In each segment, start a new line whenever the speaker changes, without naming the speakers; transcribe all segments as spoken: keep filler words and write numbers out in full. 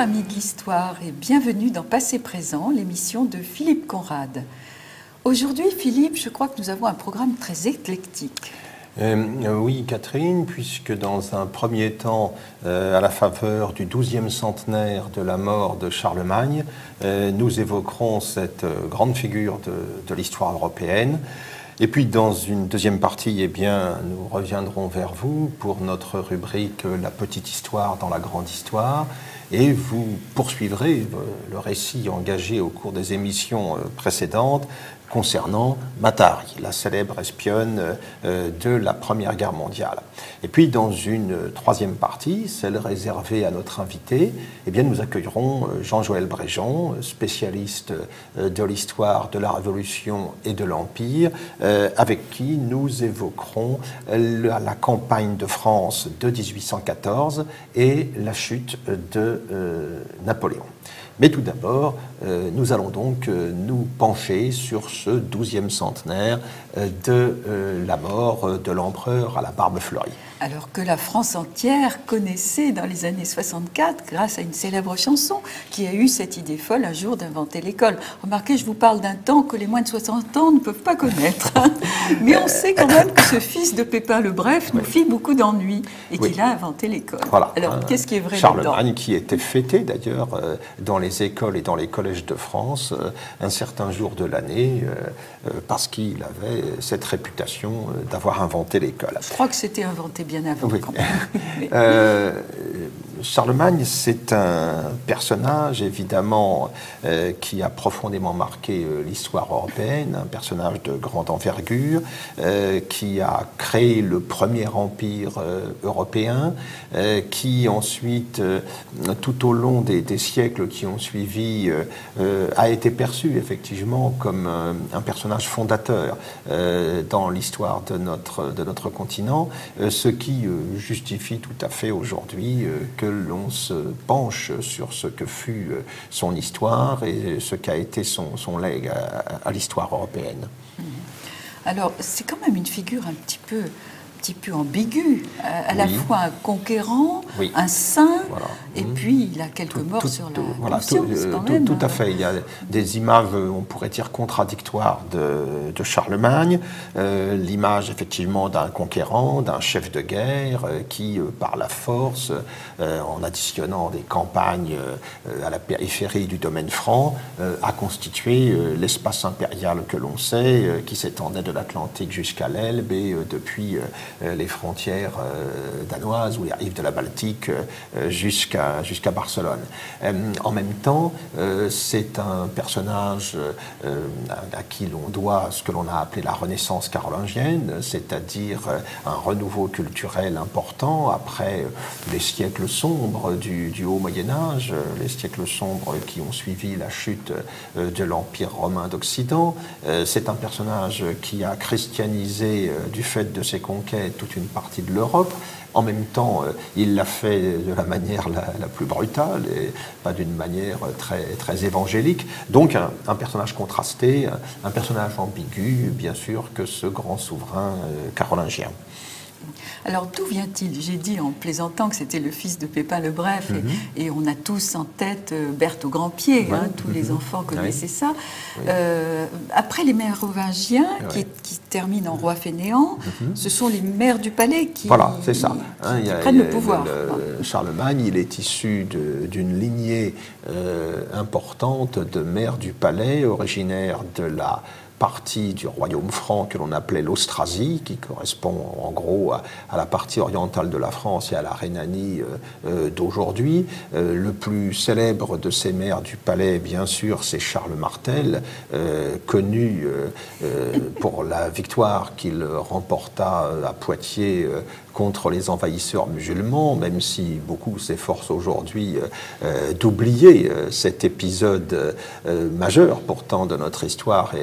amis de l'histoire et bienvenue dans Passé Présent, l'émission de Philippe Conrad. Aujourd'hui, Philippe, je crois que nous avons un programme très éclectique.
Euh, oui, Catherine, puisque dans un premier temps, euh, à la faveur du douzième centenaire de la mort de Charlemagne, euh, nous évoquerons cette euh, grande figure de, de l'histoire européenne. Et puis, dans une deuxième partie, eh bien, nous reviendrons vers vous pour notre rubrique « La petite histoire dans la grande histoire ». Et vous poursuivrez le récit engagé au cours des émissions précédentes concernant Matari, la célèbre espionne de la Première Guerre mondiale. Et puis, dans une troisième partie, celle réservée à notre invité, eh bien, nous accueillerons Jean-Joël Bréjon, spécialiste de l'histoire de la Révolution et de l'Empire, avec qui nous évoquerons la, la campagne de France de mille huit cent quatorze et la chute de euh, Napoléon. Mais tout d'abord, euh, nous allons donc euh, nous pencher sur ce douzième centenaire euh, de euh, la mort de l'empereur à la barbe fleurie.
Alors que la France entière connaissait dans les années soixante-quatre grâce à une célèbre chanson qui a eu cette idée folle un jour d'inventer l'école. Remarquez, je vous parle d'un temps que les moins de soixante ans ne peuvent pas connaître. Mais on sait quand même que ce fils de Pépin le Bref nous oui. fit beaucoup d'ennuis et oui. qu'il a inventé l'école.
Voilà.
Alors, euh, qu'est-ce qui est vrai
Charlemagne,
là-dedans ?
Qui était fêté d'ailleurs euh, dans les écoles et dans les collèges de France euh, un certain jour de l'année euh, euh, parce qu'il avait cette réputation euh, d'avoir inventé l'école.
Je crois que c'était inventé bien avant.
Oui.
Quand même.
euh, Charlemagne, c'est un personnage, évidemment, euh, qui a profondément marqué euh, l'histoire européenne, un personnage de grande envergure, euh, qui a créé le premier empire euh, européen, euh, qui ensuite, euh, tout au long des, des siècles qui ont suivi, euh, euh, a été perçu, effectivement, comme euh, un personnage fondateur euh, dans l'histoire de notre, de notre continent, euh, ce qui euh, justifie tout à fait aujourd'hui euh, que l'on se penche sur ce que fut son histoire et ce qu'a été son, son legs à, à l'histoire européenne.
Alors, c'est quand même une figure un petit peu, un petit peu ambiguë, à, à oui. la fois un conquérant, oui. un saint, voilà. et mmh. puis il a quelques tout, morts tout, sur la
voilà,
conscience
tout,
quand
tout,
même.
Tout à fait, il y a des images, on pourrait dire, contradictoires de, de Charlemagne. Euh, l'image, effectivement, d'un conquérant, d'un chef de guerre euh, qui, euh, par la force, euh, en additionnant des campagnes euh, à la périphérie du domaine franc, euh, a constitué euh, l'espace impérial que l'on sait, euh, qui s'étendait de l'Atlantique jusqu'à l'Elbe et euh, depuis euh, les frontières euh, danoises ou les rives de la Baltique euh, jusqu'à jusqu'à Barcelone. Euh, en même temps, euh, c'est un personnage euh, à, à qui l'on doit ce que l'on a appelé la Renaissance carolingienne, c'est-à-dire euh, un renouveau culturel important après les siècles sombres du, du Haut Moyen-Âge, les siècles sombres qui ont suivi la chute euh, de l'Empire romain d'Occident. Euh, c'est un personnage qui a christianisé, euh, du fait de ses conquêtes, toute une partie de l'Europe. En même temps, euh, il l'a fait de la manière la, la plus brutale et pas d'une manière très, très évangélique. Donc un, un personnage contrasté, un, un personnage ambigu, bien sûr, que ce grand souverain euh, carolingien.
Alors, d'où vient-il? J'ai dit en plaisantant que c'était le fils de Pépin le Bref, mm-hmm. et, et on a tous en tête Berthe au Grand-Pied, ouais. hein, tous mm-hmm. les enfants connaissaient oui. ça. Oui. Euh, après les Mérovingiens, oui. qui, qui terminent en roi fainéant, mm-hmm. ce sont les maires du palais qui,
voilà, c'est ça.
qui,
hein,
qui
y a,
prennent
y a,
le pouvoir.
Le, le Charlemagne, il est issu d'une lignée euh, importante de maires du palais, originaire de la partie du royaume franc que l'on appelait l'Austrasie, qui correspond en gros à, à la partie orientale de la France et à la Rhénanie euh, euh, d'aujourd'hui. Euh, le plus célèbre de ces maires du palais, bien sûr, c'est Charles Martel, euh, connu euh, euh, pour la victoire qu'il remporta à Poitiers euh, contre les envahisseurs musulmans, même si beaucoup s'efforcent aujourd'hui euh, d'oublier euh, cet épisode euh, majeur pourtant de notre histoire et,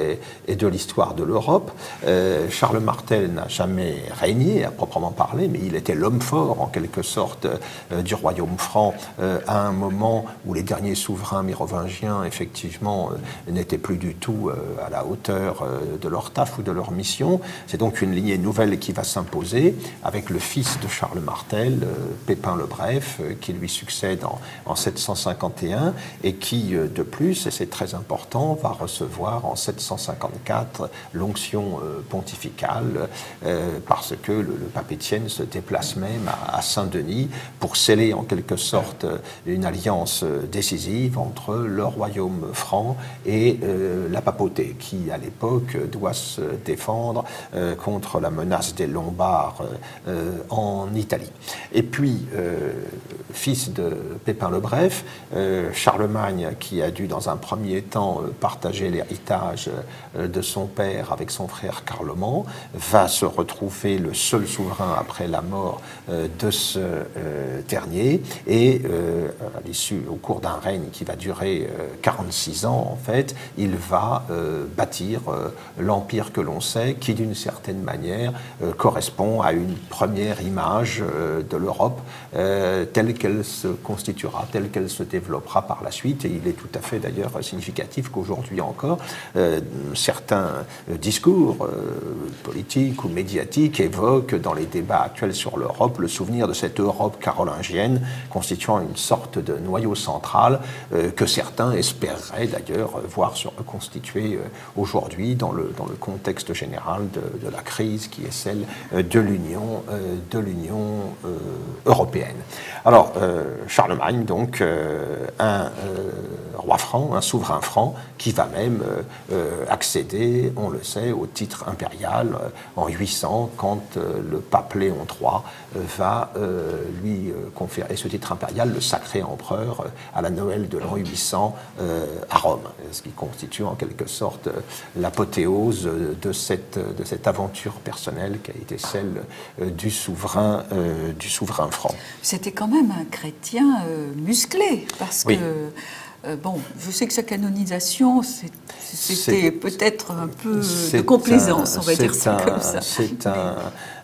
et de l'histoire de l'Europe. Euh, Charles Martel n'a jamais régné à proprement parler, mais il était l'homme fort en quelque sorte euh, du royaume franc euh, à un moment où les derniers souverains mérovingiens effectivement euh, n'étaient plus du tout euh, à la hauteur euh, de leur taf ou de leur mission. C'est donc une lignée nouvelle qui va s'imposer avec le fils de Charles Martel, euh, Pépin le Bref, euh, qui lui succède en, en sept cent cinquante et un et qui euh, de plus, et c'est très important, va recevoir en sept cent cinquante-quatre l'onction euh, pontificale euh, parce que le, le pape Étienne se déplace même à, à Saint-Denis pour sceller en quelque sorte une alliance décisive entre le royaume franc et euh, la papauté qui à l'époque doit se défendre euh, contre la menace des Lombards euh, en Italie. Et puis, euh, fils de Pépin le Bref, euh, Charlemagne qui a dû dans un premier temps partager l'héritage de son père avec son frère Carloman, va se retrouver le seul souverain après la mort de ce euh, dernier et euh, à l'issue, au cours d'un règne qui va durer euh, quarante-six ans en fait, il va euh, bâtir euh, l'empire que l'on sait qui d'une certaine manière euh, correspond à une première image euh, de l'Europe euh, telle qu'elle se constituera, telle qu'elle se développera par la suite. Et il est tout à fait d'ailleurs significatif qu'aujourd'hui encore, euh, certains discours euh, politiques ou médiatiques évoquent dans les débats actuels sur l'Europe le souvenir de cette Europe carolingienne constituant une sorte de noyau central euh, que certains espéreraient d'ailleurs voir se reconstituer euh, aujourd'hui dans le, dans le contexte général de, de la crise qui est celle euh, de l'Union euh, de l'Union euh, européenne. Alors, euh, Charlemagne, donc, euh, un euh, roi franc, un souverain franc, qui va même euh, euh, accéder, on le sait, au titre impérial euh, en huit cents, quand euh, le pape Léon trois euh, va euh, lui euh, conférer ce titre impérial, le sacré empereur, euh, à la Noël de l'an huit cents euh, à Rome, ce qui constitue en quelque sorte euh, l'apothéose de cette, de cette aventure personnelle qui a été celle euh, du souverain, euh, du souverain franc.
C'était quand même un chrétien euh, musclé, parce
oui.
que Euh, bon, je sais que sa canonisation, c'était peut-être un peu de complaisance, un, on va dire ça
un,
comme ça.
C'est un,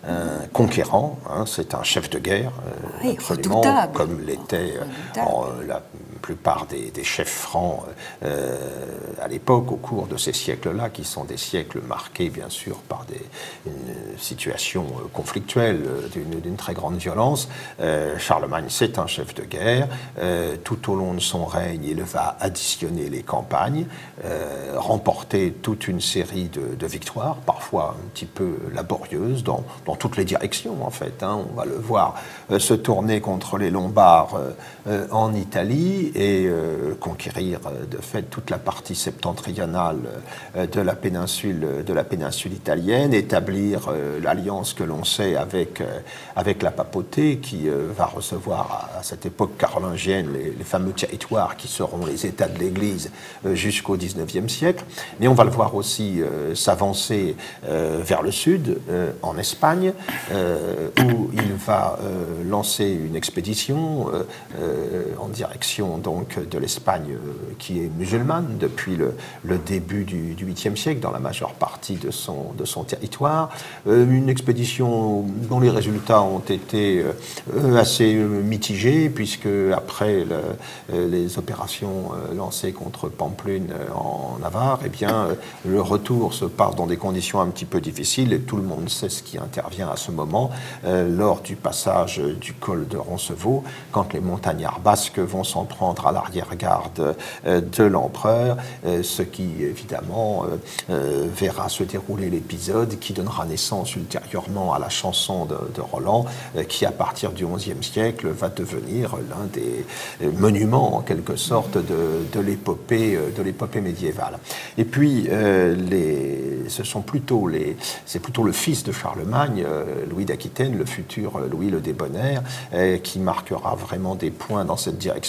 un conquérant, hein, c'est un chef de guerre, euh,
oui,
absolument,
redoutable.
comme l'étaient euh, la plupart des, des chefs francs euh, à l'époque, au cours de ces siècles-là, qui sont des siècles marqués, bien sûr, par des, une situation conflictuelle d'une très grande violence. Euh, Charlemagne, c'est un chef de guerre. Euh, tout au long de son règne, il va additionner les campagnes, euh, remporter toute une série de, de victoires, parfois un petit peu laborieuses, dans, dans toutes les directions, en fait. Hein. On va le voir euh, se tourner contre les Lombards euh, euh, en Italie et euh, conquérir, euh, de fait, toute la partie septentrionale euh, de la péninsule, de la péninsule italienne, établir euh, l'alliance que l'on sait avec, euh, avec la papauté, qui euh, va recevoir à, à cette époque carolingienne les, les fameux territoires qui seront les États de l'Église euh, jusqu'au dix-neuvième siècle. Mais on va le voir aussi euh, s'avancer euh, vers le sud, euh, en Espagne, euh, où il va euh, lancer une expédition euh, euh, en direction donc, de l'Espagne euh, qui est musulmane depuis le, le début du huitième siècle, dans la majeure partie de son, de son territoire. Euh, une expédition dont les résultats ont été euh, assez mitigés, puisque après le, euh, les opérations lancées contre Pampelune en Navarre, eh bien, le retour se passe dans des conditions un petit peu difficiles et tout le monde sait ce qui intervient à ce moment euh, lors du passage du col de Roncevaux, quand les montagnards basques vont s'en prendre à l'arrière-garde euh, de l'empereur, euh, ce qui évidemment euh, euh, verra se dérouler l'épisode qui donnera naissance ultérieurement à la chanson de, de Roland, euh, qui à partir du onzième siècle va devenir l'un des euh, monuments en quelque sorte de, de l'épopée de l'épopée médiévale. Et puis euh, les, ce sont plutôt les, c'est plutôt le fils de Charlemagne, euh, Louis d'Aquitaine, le futur Louis le Débonnaire, euh, qui marquera vraiment des points dans cette direction, puisque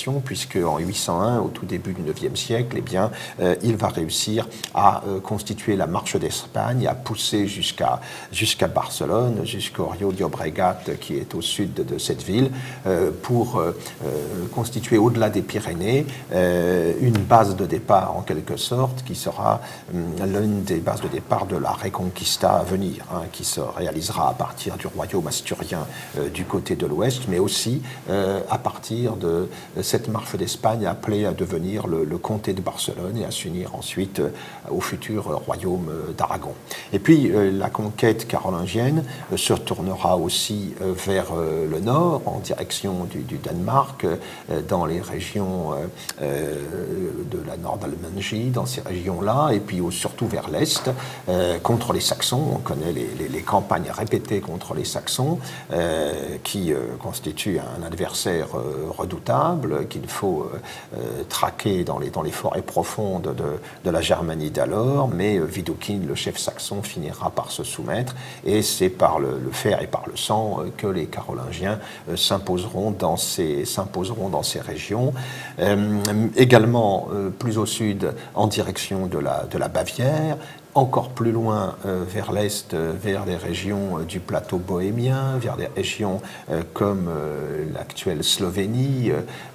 puisqu'en huit cent un, au tout début du neuvième siècle, eh bien, euh, il va réussir à euh, constituer la marche d'Espagne, à pousser jusqu'à jusqu'à Barcelone, jusqu'au Rio de Llobregat, qui est au sud de, de cette ville, euh, pour euh, euh, constituer au-delà des Pyrénées euh, une base de départ, en quelque sorte, qui sera euh, l'une des bases de départ de la Reconquista à venir, hein, qui se réalisera à partir du royaume asturien euh, du côté de l'ouest, mais aussi euh, à partir de cette marche d'Espagne appelée à devenir le, le comté de Barcelone et à s'unir ensuite euh, au futur royaume d'Aragon. Et puis euh, la conquête carolingienne euh, se tournera aussi euh, vers euh, le nord, en direction du, du Danemark, euh, dans les régions euh, euh, de la Nord-Allemagne, dans ces régions-là, et puis au, surtout vers l'est, euh, contre les Saxons. On connaît les, les, les campagnes répétées contre les Saxons, euh, qui euh, constituent un adversaire euh, redoutable, qu'il faut euh, euh, traquer dans les, dans les forêts profondes de, de la Germanie d'alors, mais euh, Widukind, le chef saxon, finira par se soumettre, et c'est par le, le fer et par le sang euh, que les Carolingiens euh, s'imposeront dans ces, s'imposeront dans ces régions. Euh, également, euh, plus au sud, en direction de la, de la Bavière, encore plus loin euh, vers l'est, euh, vers les régions euh, du plateau bohémien, vers des régions euh, comme euh, l'actuelle Slovénie,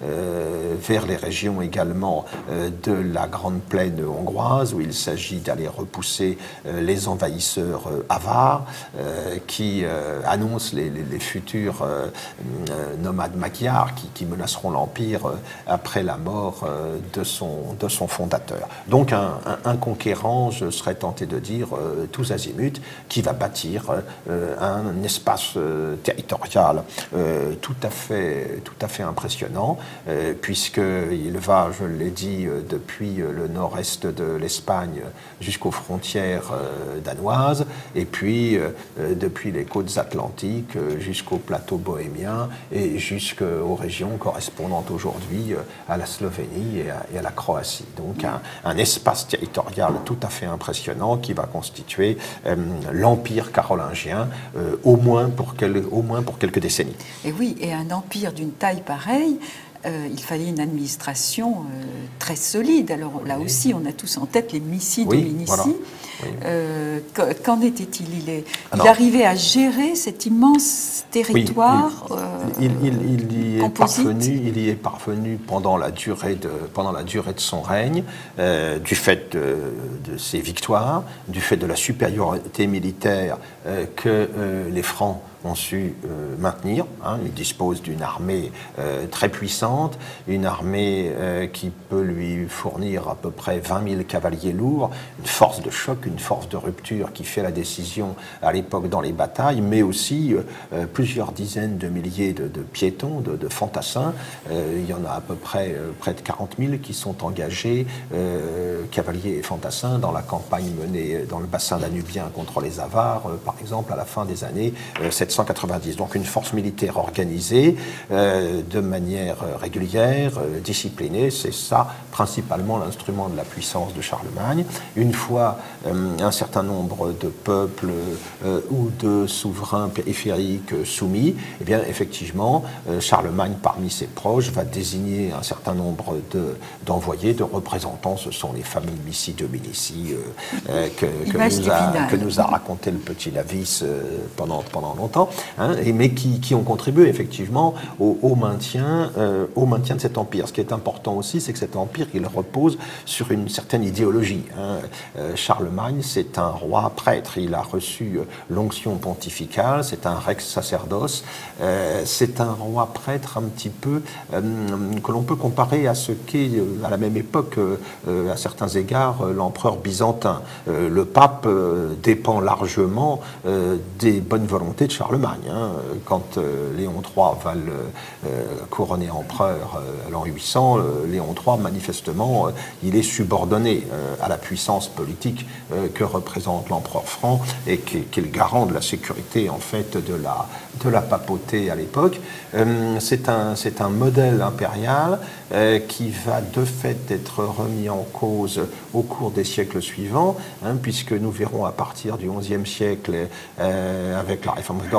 euh, vers les régions également euh, de la grande plaine hongroise, où il s'agit d'aller repousser euh, les envahisseurs euh, avares, euh, qui euh, annoncent les, les, les futurs euh, euh, nomades magyars qui, qui menaceront l'Empire euh, après la mort euh, de, son, de son fondateur. Donc un, un, un conquérant, je serais tenté de dire euh, tous azimuts, qui va bâtir euh, un espace euh, territorial euh, tout à fait, tout à fait impressionnant, euh, puisqu'il va, je l'ai dit, euh, depuis le nord-est de l'Espagne jusqu'aux frontières euh, danoises, et puis euh, depuis les côtes atlantiques euh, jusqu'au plateau bohémien et jusqu'aux régions correspondantes aujourd'hui euh, à la Slovénie et à, et à la Croatie. Donc un, un espace territorial tout à fait impressionnant qui va constituer euh, l'empire carolingien, euh, au, moins pour quel, au moins pour quelques décennies.
Et oui, et un empire d'une taille pareille, euh, il fallait une administration euh, très solide. Alors là oui. aussi, on a tous en tête les Missi
oui,
Dominici.
Voilà. Oui.
Euh, qu'en était-il? Il, est, il arrivait à gérer cet immense territoire.
Oui,
il,
euh, il, il, il, y est parvenu, il y est parvenu pendant la durée de, pendant la durée de son règne, euh, du fait de, de ses victoires, du fait de la supériorité militaire euh, que euh, les Francs ont su euh, maintenir. Hein. Il dispose d'une armée euh, très puissante, une armée euh, qui peut lui fournir à peu près vingt mille cavaliers lourds, une force de choc, une force de rupture qui fait la décision à l'époque dans les batailles, mais aussi euh, plusieurs dizaines de milliers de, de piétons, de, de fantassins. Euh, il y en a à peu près euh, près de quarante mille qui sont engagés, euh, cavaliers et fantassins, dans la campagne menée dans le bassin danubien contre les Avars, euh, par exemple, à la fin des années euh, sept cent quatre-vingt-dix. Donc une force militaire organisée euh, de manière régulière, euh, disciplinée. C'est ça principalement l'instrument de la puissance de Charlemagne. Une fois euh, un certain nombre de peuples euh, ou de souverains périphériques euh, soumis, eh bien effectivement euh, Charlemagne, parmi ses proches, va désigner un certain nombre de, d'envoyés, de représentants. Ce sont les familles Missi Dominici euh, euh, que, que, nous a, que nous a raconté le petit Lavis euh, pendant, pendant longtemps. Hein, et, mais qui, qui ont contribué effectivement au, au, maintien, euh, au maintien de cet empire. Ce qui est important aussi, c'est que cet empire, il repose sur une certaine idéologie. Hein. Euh, Charlemagne, c'est un roi prêtre. Il a reçu l'onction pontificale, c'est un rex sacerdos. Euh, c'est un roi prêtre un petit peu euh, que l'on peut comparer à ce qu'est, à la même époque, euh, à certains égards, l'empereur byzantin. Euh, le pape euh, dépend largement euh, des bonnes volontés de Charlemagne. Hein. Quand euh, Léon trois va le euh, couronner empereur euh, à l'an huit cents, euh, Léon trois, manifestement, euh, il est subordonné euh, à la puissance politique euh, que représente l'empereur franc et qui, qui est le garant de la sécurité, en fait, de la, de la papauté à l'époque. Euh, c'est un, c'est un modèle impérial euh, qui va de fait être remis en cause au cours des siècles suivants, hein, puisque nous verrons à partir du onzième siècle, euh, avec la réforme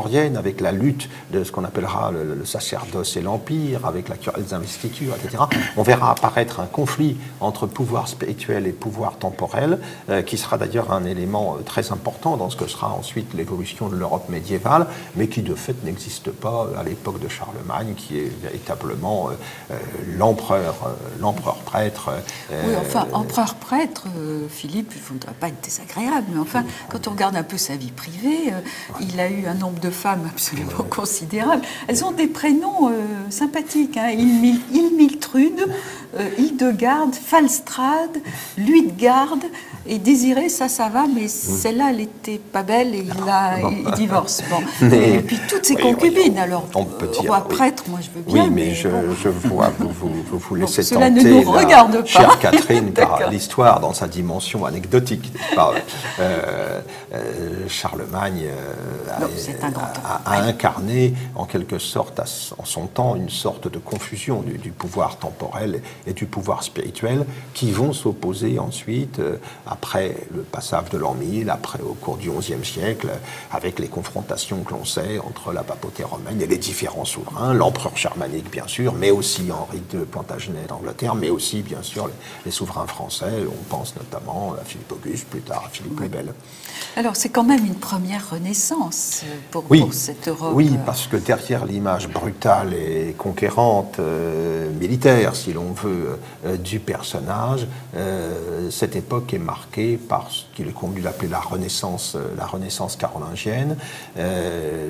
grégorienne, avec la lutte de ce qu'on appellera le, le sacerdoce et l'empire, avec la querelle des investitures, et cetera, on verra apparaître un conflit entre pouvoir spirituel et pouvoir temporel, euh, qui sera d'ailleurs un élément très important dans ce que sera ensuite l'évolution de l'Europe médiévale, mais qui de fait n'existe pas à l'époque de Charlemagne, qui est véritablement euh, l'empereur, euh, l'empereur prêtre.
Euh, oui, enfin, empereur-prêtre, euh, Philippe, je ne voudrais pas être désagréable, mais enfin, quand on regarde un peu sa vie privée, euh, il a eu un nombre de femmes absolument considérable. Elles ont des prénoms euh, sympathiques, hein. Ilmil, Ilmiltrude, euh, Hildegarde, Falstrade, Luitgarde et Désirée, ça, ça va, mais celle-là, elle n'était pas belle et il, a, il divorce. Bon. Mais, et puis toutes ses oui, concubines, oui, alors, on peut dire, roi oui. prêtre, moi je veux bien.
Oui, mais, mais je, bon. je vois, vous vous, vous, vous laissez bon, tenter,
cela ne nous regarde pas.
Chère Catherine, par l'histoire dans sa dimension anecdotique. Par, euh, euh, Charlemagne euh,
non,
a, a, a incarné en quelque sorte, à, en son temps, une sorte de confusion du, du pouvoir temporel et du pouvoir spirituel qui vont s'opposer ensuite, euh, après le passage de l'an mille, après au cours du onzième siècle, avec les confrontations que l'on sait entre la papauté romaine et les différents souverains, l'empereur germanique bien sûr, mais aussi Henri deux Plantagenet d'Angleterre, mais aussi bien sûr les, les souverains français, on pense notamment à Philippe Auguste, plus tard à Philippe le Bel.
Alors c'est quand même une première renaissance pour,
oui,
pour cette Europe.
Oui, parce que derrière l'image brutale et conquérante, euh, militaire si l'on veut, euh, du personnage, euh, cette époque est marquée par ce qu'il est convenu d'appeler la Renaissance, euh, la Renaissance carolingienne. Euh,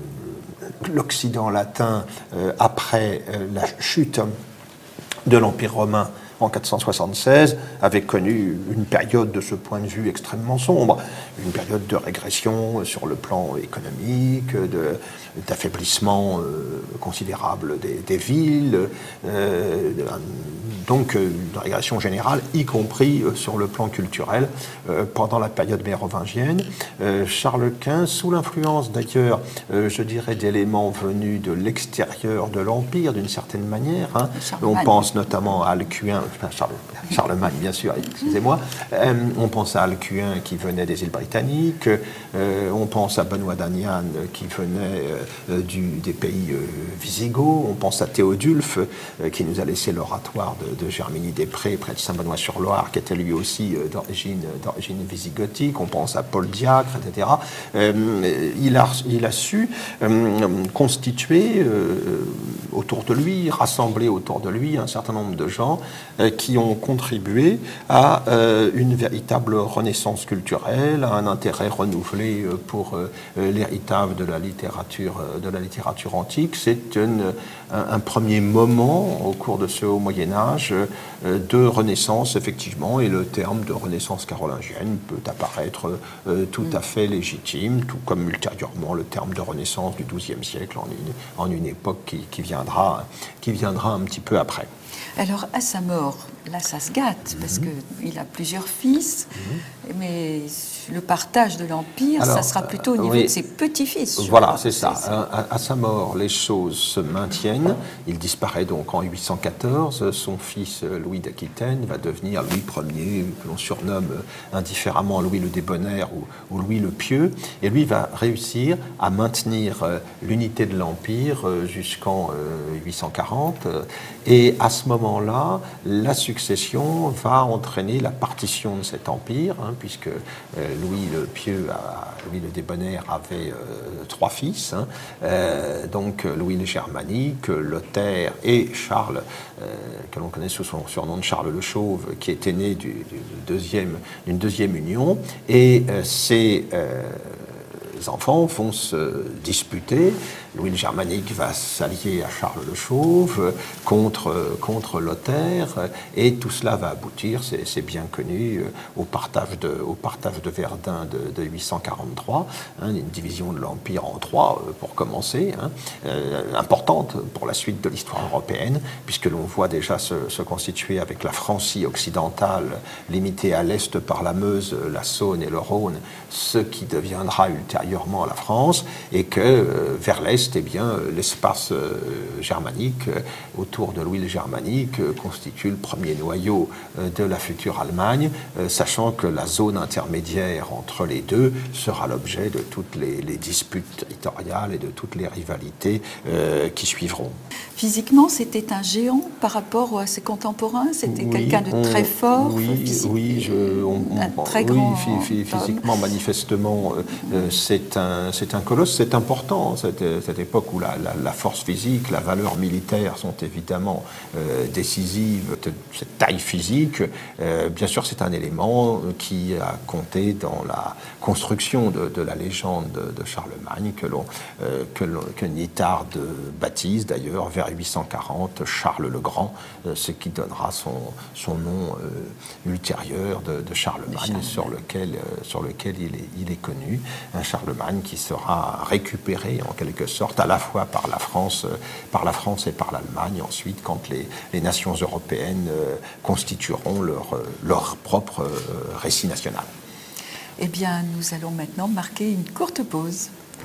L'Occident latin, euh, après euh, la chute de l'Empire romain en quatre cent soixante-seize, avait connu une période de ce point de vue extrêmement sombre, une période de régression sur le plan économique, de, d'affaiblissement euh, considérable des, des villes, euh, donc euh, une régression générale, y compris euh, sur le plan culturel, euh, pendant la période mérovingienne. Euh, Charles quinze, sous l'influence d'ailleurs, euh, je dirais, d'éléments venus de l'extérieur de l'Empire, d'une certaine manière, hein. On pense notamment à Alcuin, Charles, Charlemagne bien sûr, excusez-moi, euh, on pense à Alcuin qui venait des îles britanniques, euh, on pense à Benoît d'Aniane qui venait euh, du, des pays euh, visigoths, on pense à Théodulphe euh, qui nous a laissé l'oratoire de, de Germigny-des-Prés près de Saint-Benoît-sur-Loire, qui était lui aussi euh, d'origine, d'origine visigothique, on pense à Paul Diacre, et cetera. Euh, il, a, il a su euh, constituer euh, autour de lui, rassembler autour de lui un certain nombre de gens euh, qui ont contribué à euh, une véritable renaissance culturelle, à un intérêt renouvelé euh, pour euh, l'héritage de la littérature, euh, de la littérature antique. C'est une, un, un premier moment au cours de ce haut Moyen-Âge euh, de renaissance, effectivement, et le terme de renaissance carolingienne peut apparaître euh, tout à fait légitime, tout comme ultérieurement le terme de renaissance du douzième siècle en une, en une époque qui, qui, viendra, qui viendra un petit peu après.
Alors, à sa mort, là, ça se gâte, parce
Mmh.
qu'il a plusieurs fils, mmh. mais le partage de l'Empire,
Alors,
ça sera plutôt au niveau
oui,
de ses petits-fils.
Voilà, c'est ça. À, à sa mort, les choses se maintiennent. Il disparaît donc en huit cent quatorze. Son fils Louis d'Aquitaine va devenir Louis Ier, que l'on surnomme indifféremment Louis le Débonnaire ou, ou Louis le Pieux. Et lui va réussir à maintenir l'unité de l'Empire jusqu'en huit cent quarante. Et à ce moment-là, la succession va entraîner la partition de cet empire, hein, puisque euh, Louis le Pieux, a, Louis le Débonnaire avait euh, trois fils, hein, euh, donc Louis le Germanique, Lothaire et Charles, euh, que l'on connaît sous son surnom de Charles le Chauve, qui était né du, du deuxième, d'une deuxième union, et euh, c'est euh, les enfants vont se disputer. Louis le Germanique va s'allier à Charles le Chauve contre, contre Lothaire, et tout cela va aboutir, c'est, c'est bien connu, au partage de, au partage de Verdun de, de huit cent quarante-trois, hein, une division de l'Empire en trois, pour commencer, hein, euh, importante pour la suite de l'histoire européenne, puisque l'on voit déjà se, se constituer avec la Francie occidentale, limitée à l'est par la Meuse, la Saône et le Rhône, ce qui deviendra ultérieurement la France, et que euh, vers l'est, l'Est, eh bien, l'espace germanique autour de l'île germanique constitue le premier noyau de la future Allemagne, sachant que la zone intermédiaire entre les deux sera l'objet de toutes les, les disputes territoriales et de toutes les rivalités euh, qui suivront.
Physiquement, c'était un géant par rapport à ses contemporains. C'était
oui,
quelqu'un de très fort.
Oui, physique, oui, je, on, on, un très oui, grand. Physiquement, homme. manifestement, euh, c'est un, c'est un colosse. C'est important cette, cette époque où la, la, la force physique, la valeur militaire sont évidemment euh, décisives. Cette taille physique, euh, bien sûr, c'est un élément qui a compté dans la construction de, de la légende de, de Charlemagne que l'on euh, que, que Nithard baptise d'ailleurs vers huit cent quarante Charles le Grand, euh, ce qui donnera son, son nom euh, ultérieur de, de Charlemagne, Charlemagne, sur lequel, euh, sur lequel il, est, il est connu. Un Charlemagne qui sera récupéré en quelque sorte à la fois par la France, euh, par la France et par l'Allemagne ensuite quand les, les nations européennes euh, constitueront leur, euh, leur propre euh, récit national.
Eh bien, nous allons maintenant marquer une courte pause.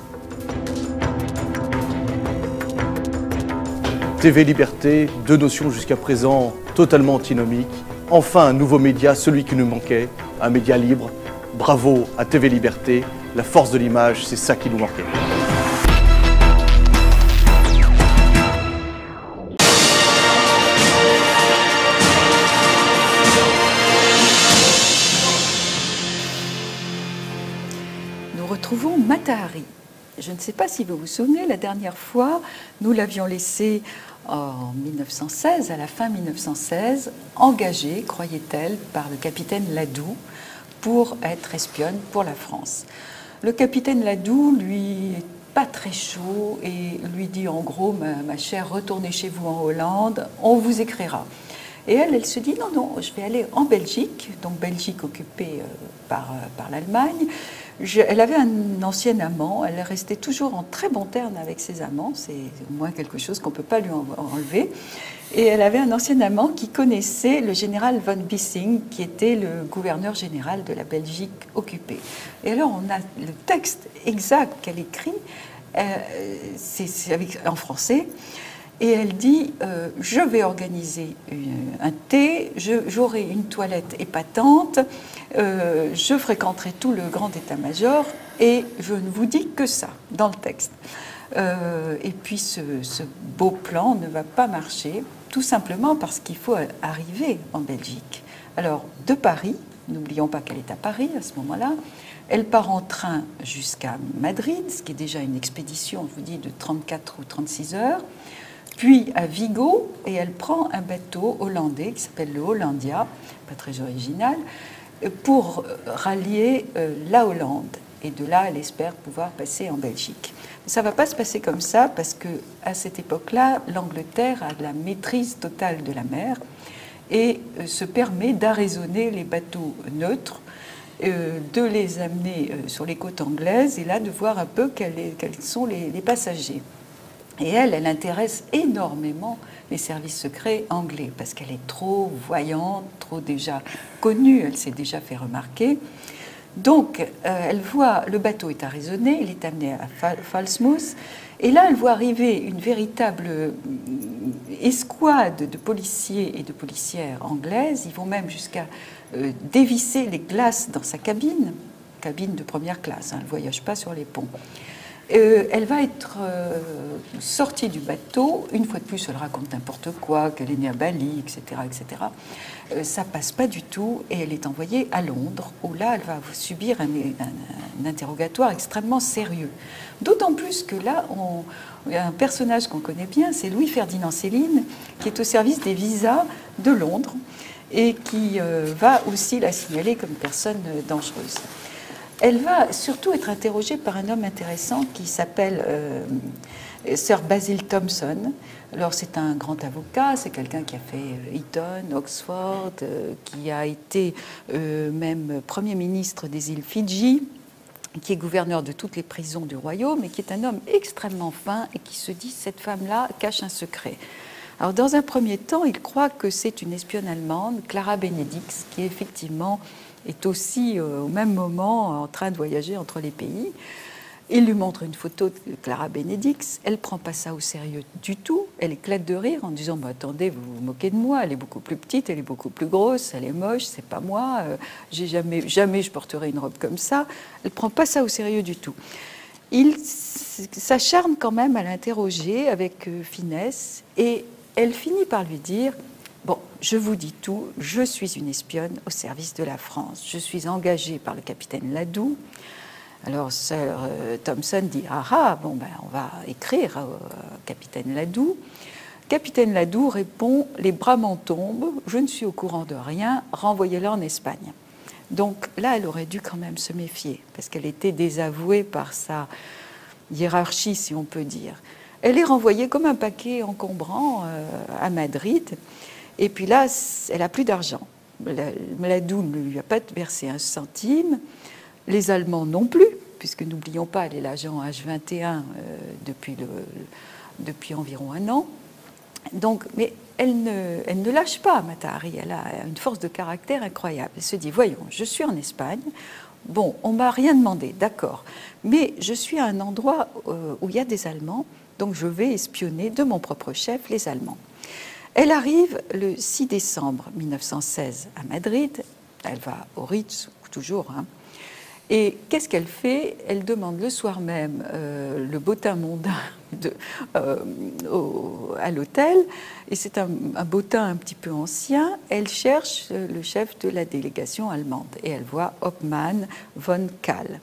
T V Liberté, deux notions jusqu'à présent totalement antinomiques. Enfin, un nouveau média, celui qui nous manquait, un média libre. Bravo à T V Liberté, la force de l'image, c'est ça qui nous manquait.
Nous retrouvons Mata Hari. Je ne sais pas si vous vous souvenez, la dernière fois, nous l'avions laissée en mille neuf cent seize, à la fin mille neuf cent seize, engagée, croyait-elle, par le capitaine Ladoux pour être espionne pour la France. Le capitaine Ladoux, lui, est pas très chaud et lui dit en gros, ma, ma chère, retournez chez vous en Hollande, on vous écrira. Et elle, elle se dit, non, non, je vais aller en Belgique, donc Belgique occupée euh, par, euh, par l'Allemagne. Je, elle avait un ancien amant, elle restait toujours en très bon terme avec ses amants, c'est au moins quelque chose qu'on ne peut pas lui enlever. Et elle avait un ancien amant qui connaissait le général von Bissing, qui était le gouverneur général de la Belgique occupée. Et alors on a le texte exact qu'elle écrit, euh, c'est en français. Et elle dit, euh, je vais organiser une, un thé, j'aurai une toilette épatante, euh, je fréquenterai tout le grand état-major et je ne vous dis que ça dans le texte. Euh, et puis ce, ce beau plan ne va pas marcher, tout simplement parce qu'il faut arriver en Belgique. Alors, de Paris, n'oublions pas qu'elle est à Paris à ce moment-là, elle part en train jusqu'à Madrid, ce qui est déjà une expédition, je vous dis, de trente-quatre ou trente-six heures, puis à Vigo, et elle prend un bateau hollandais qui s'appelle le Hollandia, pas très original, pour rallier euh, la Hollande. Et de là, elle espère pouvoir passer en Belgique. Mais ça ne va pas se passer comme ça, parce qu'à cette époque-là, l'Angleterre a la maîtrise totale de la mer et euh, se permet d'arraisonner les bateaux neutres, euh, de les amener euh, sur les côtes anglaises, et là, de voir un peu quels, quels sont les, les passagers. Et elle, elle intéresse énormément les services secrets anglais parce qu'elle est trop voyante, trop déjà connue, elle s'est déjà fait remarquer. Donc, euh, elle voit, le bateau est arraisonné, il est amené à Falmouth, et là, elle voit arriver une véritable escouade de policiers et de policières anglaises. Ils vont même jusqu'à euh, dévisser les glaces dans sa cabine, cabine de première classe, hein, elle ne voyage pas sur les ponts. Euh, elle va être euh, sortie du bateau. Une fois de plus, elle raconte n'importe quoi, qu'elle est née à Bali, et cetera, et cetera. Euh, ça passe pas du tout, et elle est envoyée à Londres, où là, elle va subir un, un, un interrogatoire extrêmement sérieux. D'autant plus que là, on, il y a un personnage qu'on connaît bien, c'est Louis-Ferdinand Céline, qui est au service des visas de Londres et qui euh, va aussi la signaler comme personne dangereuse. Elle va surtout être interrogée par un homme intéressant qui s'appelle euh, Sir Basil Thomson. Alors c'est un grand avocat, c'est quelqu'un qui a fait Eton, Oxford, euh, qui a été euh, même Premier ministre des îles Fidji, qui est gouverneur de toutes les prisons du royaume, et qui est un homme extrêmement fin et qui se dit cette femme-là cache un secret. Alors dans un premier temps, il croit que c'est une espionne allemande, Clara Benedix, qui effectivement est aussi euh, au même moment en train de voyager entre les pays. Il lui montre une photo de Clara Benedix. Elle ne prend pas ça au sérieux du tout. Elle éclate de rire en disant bah, « Attendez, vous vous moquez de moi. Elle est beaucoup plus petite, elle est beaucoup plus grosse, elle est moche, c'est pas moi. Euh, j'ai jamais, jamais je porterai une robe comme ça. » Elle ne prend pas ça au sérieux du tout. Il s'acharne quand même à l'interroger avec euh, finesse et elle finit par lui dire « Bon, je vous dis tout, je suis une espionne au service de la France. Je suis engagée par le capitaine Ladoux. » Alors, Sir euh, Thompson dit « Ah ah, bon, ben, on va écrire au euh, capitaine Ladoux. » Capitaine Ladoux répond « Les bras m'en tombent, je ne suis au courant de rien, renvoyez-la en Espagne. » Donc là, elle aurait dû quand même se méfier, parce qu'elle était désavouée par sa hiérarchie, si on peut dire. Elle est renvoyée comme un paquet encombrant euh, à Madrid, et puis là, elle n'a plus d'argent. Ladoux ne lui a pas versé un centime, les Allemands non plus, puisque n'oublions pas, elle est l'agent H vingt et un euh, depuis, le, depuis environ un an. Donc, mais elle ne, elle ne lâche pas, Mata Hari. Elle a une force de caractère incroyable. Elle se dit, voyons, je suis en Espagne. Bon, on ne m'a rien demandé, d'accord. Mais je suis à un endroit euh, où il y a des Allemands, donc je vais espionner de mon propre chef les Allemands. Elle arrive le six décembre mille neuf cent seize à Madrid. Elle va au Ritz, toujours, hein. Et qu'est-ce qu'elle fait? Elle demande le soir même euh, le bottin mondain de, euh, au, à l'hôtel, et c'est un, un bottin un petit peu ancien. Elle cherche le chef de la délégation allemande, et elle voit Hauptmann von Kahl.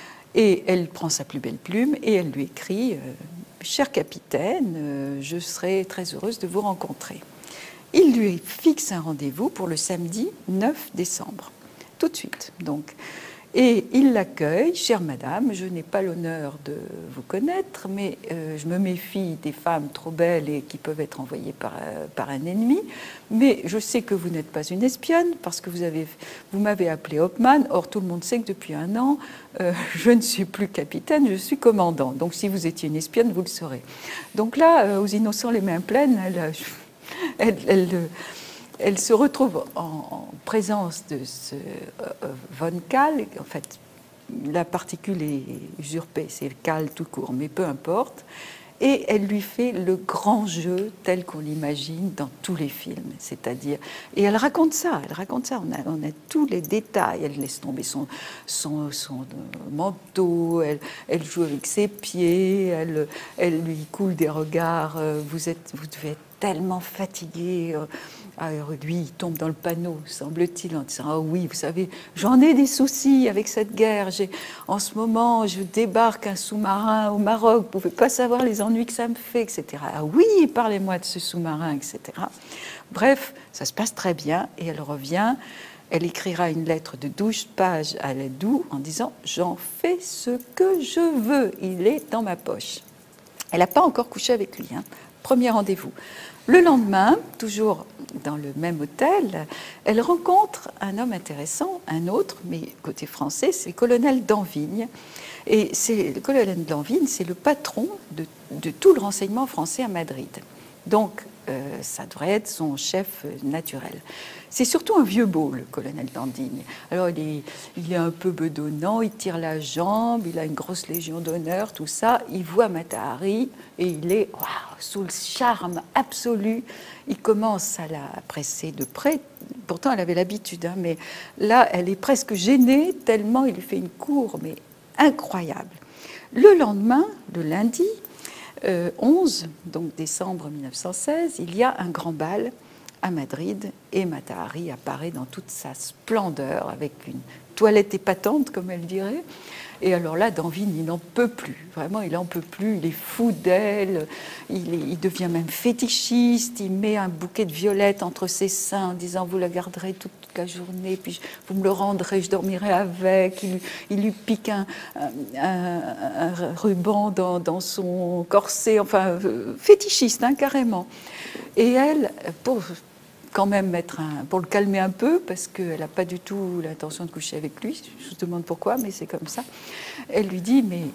Et elle prend sa plus belle plume, et elle lui écrit euh, « Cher capitaine, euh, je serai très heureuse de vous rencontrer. » Il lui fixe un rendez-vous pour le samedi neuf décembre, tout de suite. Donc, et il l'accueille, « Chère madame, je n'ai pas l'honneur de vous connaître, mais euh, je me méfie des femmes trop belles et qui peuvent être envoyées par, euh, par un ennemi. Mais je sais que vous n'êtes pas une espionne parce que vous, avez, vous m'avez appelé Hauptmann. Or, tout le monde sait que depuis un an, euh, je ne suis plus capitaine, je suis commandant. Donc, si vous étiez une espionne, vous le saurez. » Donc là, euh, aux innocents les mains pleines, elle... elle, elle, elle Elle se retrouve en, en présence de ce euh, von Kahl. En fait, la particule est usurpée, c'est Kahl tout court, mais peu importe. Et elle lui fait le grand jeu tel qu'on l'imagine dans tous les films. C'est-à-dire, et elle raconte ça, elle raconte ça. On a, on a tous les détails. Elle laisse tomber son, son, son manteau, elle, elle joue avec ses pieds, elle, elle lui coule des regards. Vous êtes, vous devez être tellement fatigué. Alors lui, il tombe dans le panneau, semble-t-il, en disant « Ah oui, vous savez, j'en ai des soucis avec cette guerre. En ce moment, je débarque un sous-marin au Maroc. Vous ne pouvez pas savoir les ennuis que ça me fait, et cetera. Ah oui, parlez-moi de ce sous-marin, et cetera. Bref, ça se passe très bien et elle revient. Elle écrira une lettre de douze pages à Ladoux en disant « J'en fais ce que je veux. Il est dans ma poche. » Elle n'a pas encore couché avec lui. Hein. Premier rendez-vous. Le lendemain, toujours dans le même hôtel, elle rencontre un homme intéressant, un autre, mais côté français, c'est le colonel d'Anvigne. Et c'est, le colonel d'Anvigne, c'est le patron de, de tout le renseignement français à Madrid. Donc, euh, ça devrait être son chef naturel. C'est surtout un vieux beau, le colonel d'Andigne. Alors, il est, il est un peu bedonnant, il tire la jambe, il a une grosse légion d'honneur, tout ça. Il voit Mata Hari et il est wow, sous le charme absolu. Il commence à la presser de près. Pourtant, elle avait l'habitude, hein, mais là, elle est presque gênée, tellement il lui fait une cour, mais incroyable. Le lendemain, le lundi, euh, onze donc décembre mille neuf cent seize, il y a un grand bal à Madrid, et Mata Hari apparaît dans toute sa splendeur, avec une toilette épatante, comme elle dirait. Et alors là, d'Anvigne, il n'en peut plus. Vraiment, il n'en peut plus. Il est fou d'elle. Il, il devient même fétichiste. Il met un bouquet de violettes entre ses seins en disant « Vous la garderez toute la journée, puis je, vous me le rendrez, je dormirai avec. » Il, il lui pique un, un, un, un ruban dans, dans son corset. Enfin, euh, fétichiste, hein, carrément. Et elle, pour... quand même mettre un, pour le calmer un peu, parce qu'elle n'a pas du tout l'intention de coucher avec lui, je me demande pourquoi, mais c'est comme ça. Elle lui dit, mais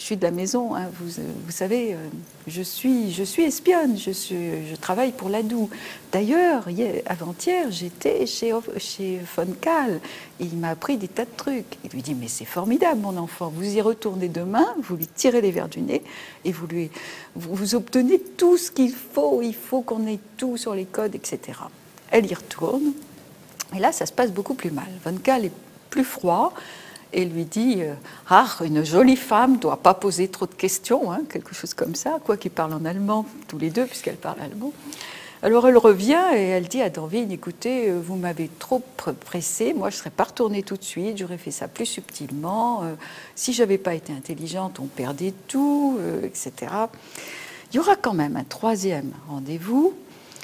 je suis de la maison, hein, vous, vous savez, je suis, je suis espionne, je, suis, je travaille pour l'A D O. D'ailleurs, avant-hier, j'étais chez, chez von Kahl, et il m'a appris des tas de trucs. Il lui dit, mais c'est formidable, mon enfant, vous y retournez demain, vous lui tirez les verres du nez, et vous, lui, vous, vous obtenez tout ce qu'il faut, il faut qu'on ait tout sur les codes, et cetera. Elle y retourne, et là, ça se passe beaucoup plus mal. Von Kahl est plus froid, et lui dit euh, « Ah, une jolie femme ne doit pas poser trop de questions, hein, quelque chose comme ça, quoi qu'ils parlent en allemand, tous les deux, puisqu'elle parle allemand. » Alors elle revient et elle dit à Danvin « Écoutez, vous m'avez trop pressé, moi je ne serais pas retournée tout de suite, j'aurais fait ça plus subtilement. Euh, si je n'avais pas été intelligente, on perdait tout, euh, et cetera » Il y aura quand même un troisième rendez-vous.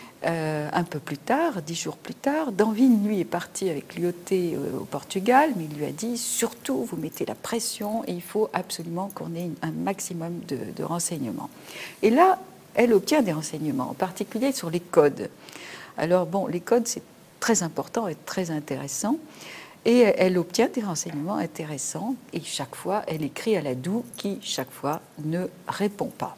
Euh, un peu plus tard, dix jours plus tard, Danvin, lui, est parti avec Lyautey euh, au Portugal, mais il lui a dit, surtout, vous mettez la pression et il faut absolument qu'on ait un maximum de, de renseignements. Et là, elle obtient des renseignements, en particulier sur les codes. Alors, bon, les codes, c'est très important et très intéressant. Et elle obtient des renseignements intéressants et chaque fois, elle écrit à l'A D O qui, chaque fois, ne répond pas.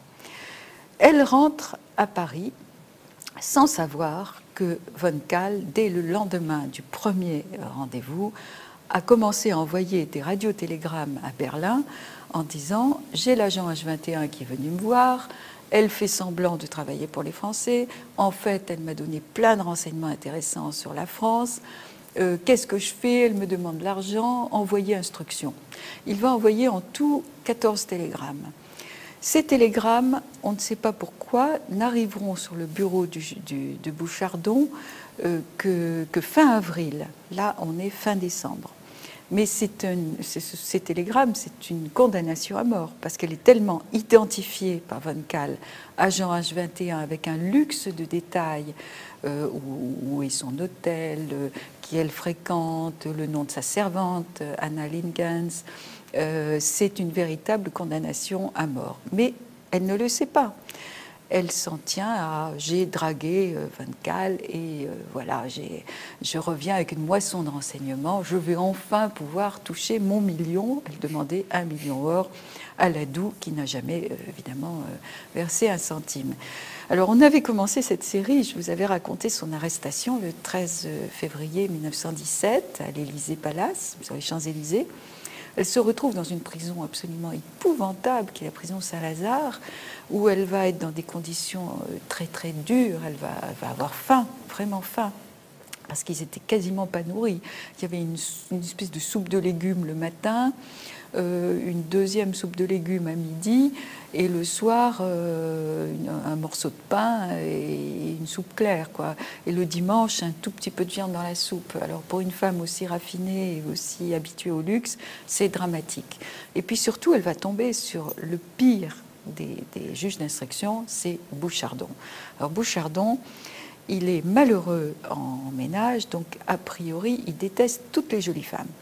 Elle rentre à Paris sans savoir que von Kahl, dès le lendemain du premier rendez-vous, a commencé à envoyer des radiotélégrammes à Berlin en disant « J'ai l'agent H vingt et un qui est venu me voir, elle fait semblant de travailler pour les Français, en fait, elle m'a donné plein de renseignements intéressants sur la France, euh, qu'est-ce que je fais? Elle me demande de l'argent, envoyez instruction. » Il va envoyer en tout quatorze télégrammes. Ces télégrammes, on ne sait pas pourquoi, n'arriveront sur le bureau du, du, de Bouchardon euh, que, que fin avril. Là, on est fin décembre. Mais c'est un, c'est, ces télégrammes, c'est une condamnation à mort, parce qu'elle est tellement identifiée par von Kahl, agent H vingt et un, avec un luxe de détails, euh, où, où est son hôtel, euh, qui elle fréquente, le nom de sa servante, Anna Lingens. Euh, c'est une véritable condamnation à mort. Mais elle ne le sait pas. Elle s'en tient à « j'ai dragué euh, von Kahl et euh, voilà, j'ai, je reviens avec une moisson de renseignements, je vais enfin pouvoir toucher mon million ». Elle demandait un million or à l'A D O qui n'a jamais, euh, évidemment, euh, versé un centime. Alors, on avait commencé cette série, je vous avais raconté son arrestation le treize février mille neuf cent dix-sept à l'Élysée-Palace, sur les Champs-Élysées. Elle se retrouve dans une prison absolument épouvantable, qui est la prison Saint-Lazare, où elle va être dans des conditions très très dures. Elle va, elle va avoir faim, vraiment faim, parce qu'ils étaient quasiment pas nourris. Il y avait une, une espèce de soupe de légumes le matin, euh, une deuxième soupe de légumes à midi, et le soir, euh, une, un morceau de pain et une soupe claire, quoi. Et le dimanche, un tout petit peu de viande dans la soupe. Alors pour une femme aussi raffinée et aussi habituée au luxe, c'est dramatique. Et puis surtout, elle va tomber sur le pire des, des juges d'instruction, c'est Bouchardon. Alors Bouchardon, il est malheureux en ménage, donc a priori, il déteste toutes les jolies femmes.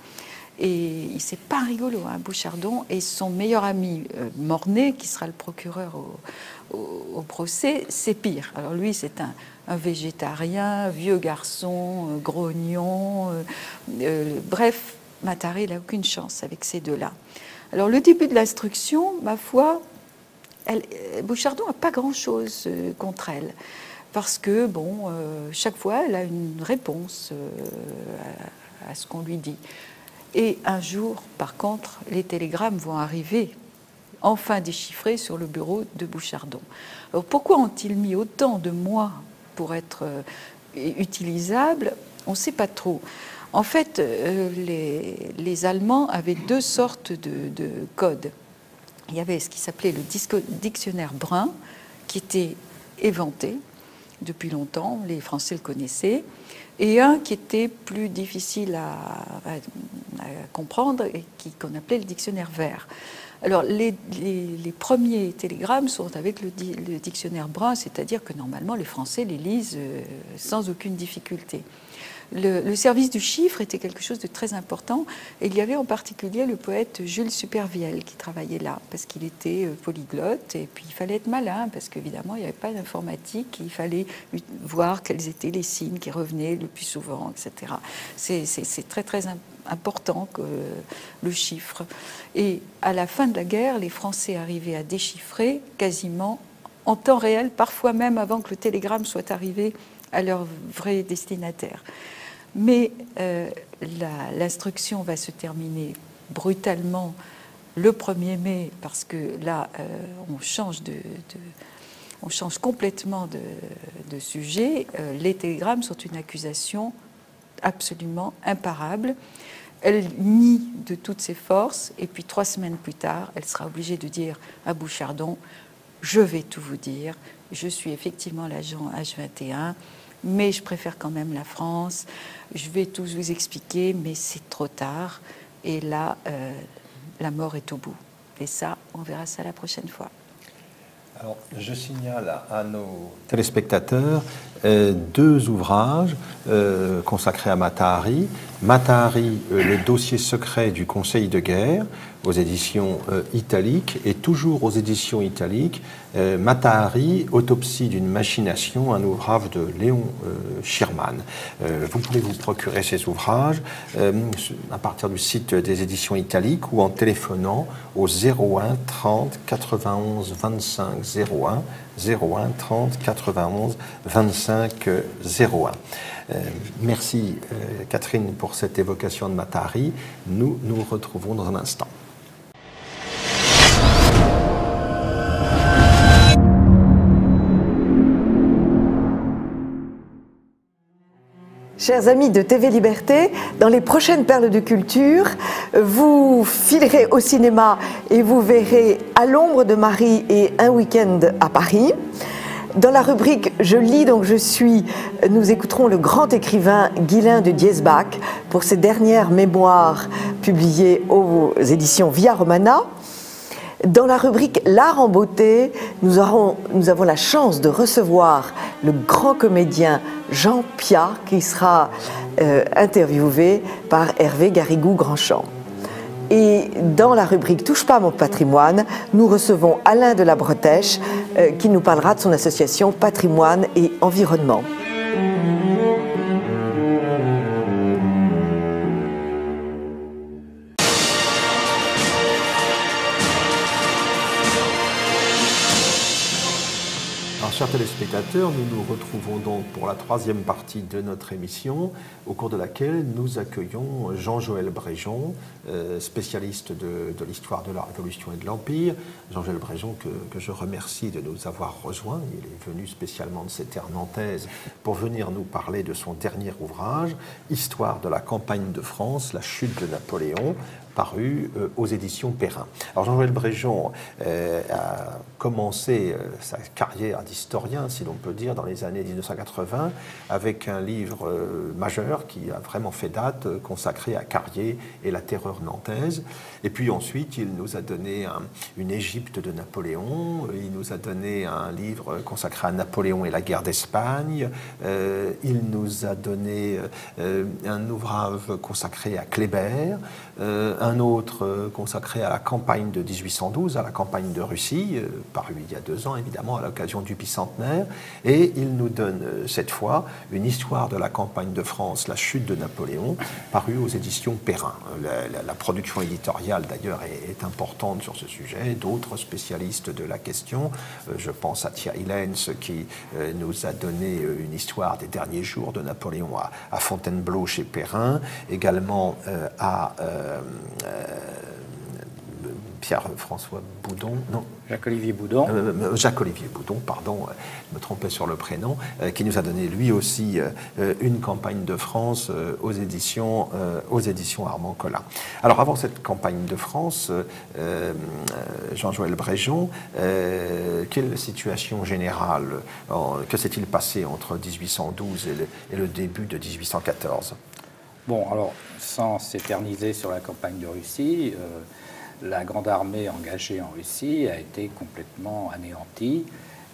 Et c'est pas rigolo, hein, Bouchardon. Et son meilleur ami, euh, Mornay, qui sera le procureur au, au, au procès, c'est pire. Alors lui, c'est un, un végétarien, vieux garçon, euh, grognon. Euh, euh, bref, Mataré n'a aucune chance avec ces deux-là. Alors le début de l'instruction, ma foi, elle, Bouchardon n'a pas grand-chose euh, contre elle. Parce que, bon, euh, chaque fois, elle a une réponse euh, à, à ce qu'on lui dit. Et un jour, par contre, les télégrammes vont arriver, enfin déchiffrés, sur le bureau de Bouchardon. Alors pourquoi ont-ils mis autant de mois pour être euh, utilisables? On ne sait pas trop. En fait, euh, les, les Allemands avaient deux sortes de, de codes. Il y avait ce qui s'appelait le disco, dictionnaire brun, qui était éventé depuis longtemps, les Français le connaissaient, et un qui était plus difficile à, à, à comprendre et qui, qu'on appelait le dictionnaire vert. Alors, les, les, les premiers télégrammes sont avec le, le dictionnaire brun, c'est-à-dire que normalement les Français les lisent euh, sans aucune difficulté. le, le service du chiffre était quelque chose de très important. Et il y avait en particulier le poète Jules Supervielle qui travaillait là, parce qu'il était polyglotte, et puis il fallait être malin, parce qu'évidemment, il n'y avait pas d'informatique, il fallait voir quels étaient les signes qui revenaient le plus souvent, et cetera. C'est très, très important que le chiffre. Et à la fin de la guerre, les Français arrivaient à déchiffrer quasiment en temps réel, parfois même avant que le télégramme soit arrivé à leur vrai destinataire. Mais euh, l'instruction va se terminer brutalement le premier mai, parce que là, euh, on change de, de, on change complètement de, de sujet. Euh, les télégrammes sont une accusation absolument imparable. Elle nie de toutes ses forces, et puis trois semaines plus tard, elle sera obligée de dire à Bouchardon « Je vais tout vous dire, je suis effectivement l'agent H vingt et un, mais je préfère quand même la France, je vais tout vous expliquer, mais c'est trop tard. » Et là, euh, la mort est au bout. Et ça, on verra ça la prochaine fois.
Alors, je signale à nos téléspectateurs euh, deux ouvrages euh, consacrés à Mata Hari. Mata Hari, euh, le dossier secret du Conseil de guerre, aux éditions euh, Italiques, et toujours aux éditions Italiques, euh, Mata Hari, autopsie d'une machination, un ouvrage de Léon euh, Schirman. Euh, vous pouvez vous procurer ces ouvrages euh, à partir du site des éditions Italiques ou en téléphonant au zéro un trente quatre-vingt-onze vingt-cinq zéro un, zéro un trente quatre-vingt-onze vingt-cinq zéro un. Euh, merci euh, Catherine pour cette évocation de Mata Hari. Nous nous retrouvons dans un instant.
Chers amis de T V Liberté, dans les prochaines perles de culture, vous filerez au cinéma et vous verrez À l'ombre de Marie et Un week-end à Paris. Dans la rubrique Je lis donc je suis, nous écouterons le grand écrivain Guylain de Diesbach pour ses dernières mémoires publiées aux éditions Via Romana. Dans la rubrique L'art en beauté, nous, aurons, nous avons la chance de recevoir le grand comédien Jean Piat qui sera euh, interviewé par Hervé Garrigou-Grandchamp. Et dans la rubrique Touche pas à mon patrimoine, nous recevons Alain de la Bretèche euh, qui nous parlera de son association Patrimoine et Environnement.
Chers téléspectateurs, nous nous retrouvons donc pour la troisième partie de notre émission, au cours de laquelle nous accueillons Jean-Joël Bréjon, euh, spécialiste de, de l'histoire de la Révolution et de l'Empire. Jean-Joël Bréjon, que, que je remercie de nous avoir rejoints. Il est venu spécialement de ses terres nantaises pour venir nous parler de son dernier ouvrage, Histoire de la campagne de France, la chute de Napoléon, paru euh, aux éditions Perrin. Alors Jean-Joël Bréjon euh, a commencé euh, sa carrière d'historien, si l'on peut dire, dans les années mille neuf cent quatre-vingts, avec un livre euh, majeur qui a vraiment fait date, euh, consacré à Carrier et la terreur nantaise. Et puis ensuite, il nous a donné un, une Égypte de Napoléon, il nous a donné un livre consacré à Napoléon et la guerre d'Espagne, euh, il nous a donné euh, un ouvrage consacré à Kléber, euh, un autre euh, consacré à la campagne de mille huit cent douze, à la campagne de Russie, euh, paru il y a deux ans évidemment à l'occasion du bicentenaire, et il nous donne euh, cette fois une histoire de la campagne de France, la chute de Napoléon, paru aux éditions Perrin. La, la, la production éditoriale d'ailleurs est, est importante sur ce sujet, d'autres spécialistes de la question, euh, je pense à Thierry Lenz qui euh, nous a donné euh, une histoire des derniers jours de Napoléon à, à Fontainebleau chez Perrin, également euh, à euh, Euh, Pierre-François Boudon, non
Jacques-Olivier Boudon.
Euh, Jacques-Olivier Boudon, pardon, euh, je me trompais sur le prénom, euh, qui nous a donné lui aussi euh, une campagne de France euh, aux éditions, euh, aux éditions Armand Collin. Alors avant cette campagne de France, euh, euh, Jean-Joël Bréjon, euh, quelle situation générale, euh, que s'est-il passé entre mille huit cent douze et le, et le début de mille huit cent quatorze?
Bon, alors, sans s'éterniser sur la campagne de Russie, euh, la grande armée engagée en Russie a été complètement anéantie.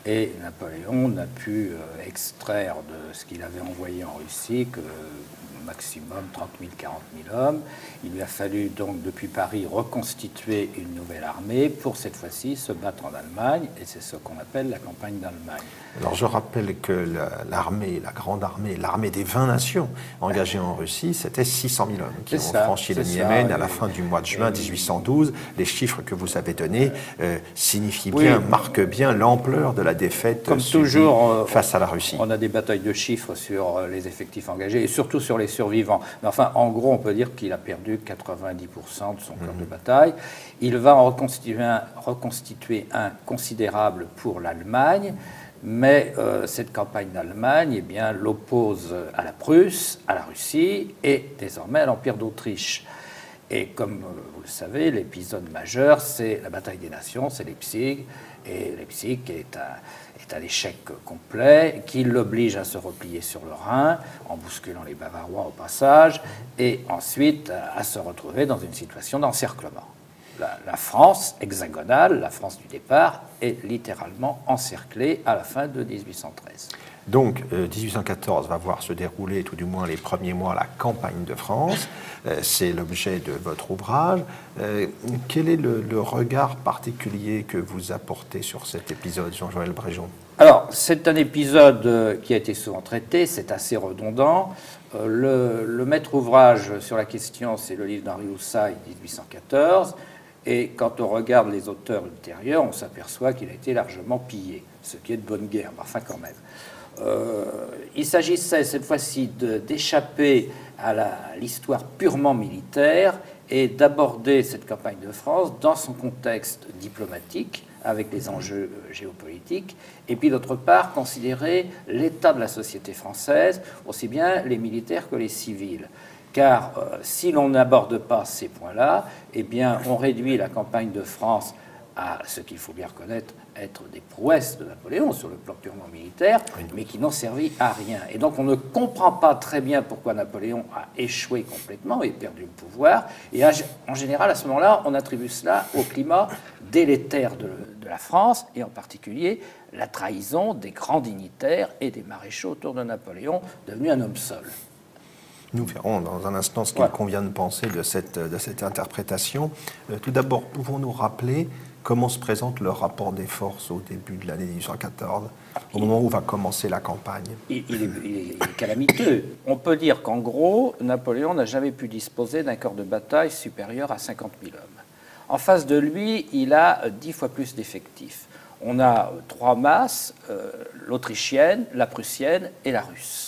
Et Napoléon n'a pu euh, extraire de ce qu'il avait envoyé en Russie que maximum trente mille, quarante mille hommes. Il lui a fallu donc depuis Paris reconstituer une nouvelle armée pour cette fois-ci se battre en Allemagne, et c'est ce qu'on appelle la campagne d'Allemagne.
Alors je rappelle que l'armée, la grande armée, l'armée des vingt nations engagées en Russie, c'était six cent mille hommes qui ont ça, franchi le Niémen à la fin du mois de juin mille huit cent douze. Les chiffres que vous avez donnés euh, signifient bien, oui, marquent bien l'ampleur de la défaite
comme toujours, euh,
face à la Russie.
On a des batailles de chiffres sur les effectifs engagés et surtout sur les survivants. Mais enfin, en gros, on peut dire qu'il a perdu quatre-vingt-dix pour cent de son corps mmh. de bataille. Il va en reconstituer un, reconstituer un considérable pour l'Allemagne, mais euh, cette campagne d'Allemagne, eh bien, l'oppose à la Prusse, à la Russie et désormais à l'Empire d'Autriche. Et comme euh, vous le savez, l'épisode majeur, c'est la bataille des nations, c'est Leipzig, et Leipzig est un... est un échec complet qui l'oblige à se replier sur le Rhin en bousculant les Bavarois au passage et ensuite à se retrouver dans une situation d'encerclement. La, la France hexagonale, la France du départ, est littéralement encerclée à la fin de mille huit cent treize.
Donc, euh, mille huit cent quatorze va voir se dérouler, tout du moins les premiers mois, la campagne de France. Euh, c'est l'objet de votre ouvrage. Euh, quel est le, le regard particulier que vous apportez sur cet épisode, Jean-Joël Bréjon?
Alors, c'est un épisode qui a été souvent traité, c'est assez redondant. Euh, le, le maître ouvrage sur la question, c'est le livre d'Henri Houssaye, mille huit cent quatorze. Et quand on regarde les auteurs ultérieurs, on s'aperçoit qu'il a été largement pillé, ce qui est de bonne guerre, mais enfin quand même. Euh, il s'agissait cette fois-ci d'échapper à l'histoire purement militaire et d'aborder cette campagne de France dans son contexte diplomatique, avec les enjeux géopolitiques, et puis d'autre part considérer l'état de la société française, aussi bien les militaires que les civils. Car euh, si l'on n'aborde pas ces points-là, eh bien, on réduit la campagne de France à ce qu'il faut bien reconnaître être des prouesses de Napoléon sur le plan purement militaire, mais qui n'ont servi à rien. Et donc on ne comprend pas très bien pourquoi Napoléon a échoué complètement et perdu le pouvoir. Et en général, à ce moment-là, on attribue cela au climat délétère de, de la France, et en particulier la trahison des grands dignitaires et des maréchaux autour de Napoléon, devenu un homme seul.
Nous verrons dans un instant ce qu'il ouais. convient de penser de cette, de cette interprétation. Euh, tout d'abord, pouvons-nous rappeler comment se présente le rapport des forces au début de l'année mille huit cent quatorze, au moment où va commencer la campagne?
il, il, est, il est calamiteux. On peut dire qu'en gros, Napoléon n'a jamais pu disposer d'un corps de bataille supérieur à cinquante mille hommes. En face de lui, il a dix fois plus d'effectifs. On a trois masses, euh, l'autrichienne, la prussienne et la russe.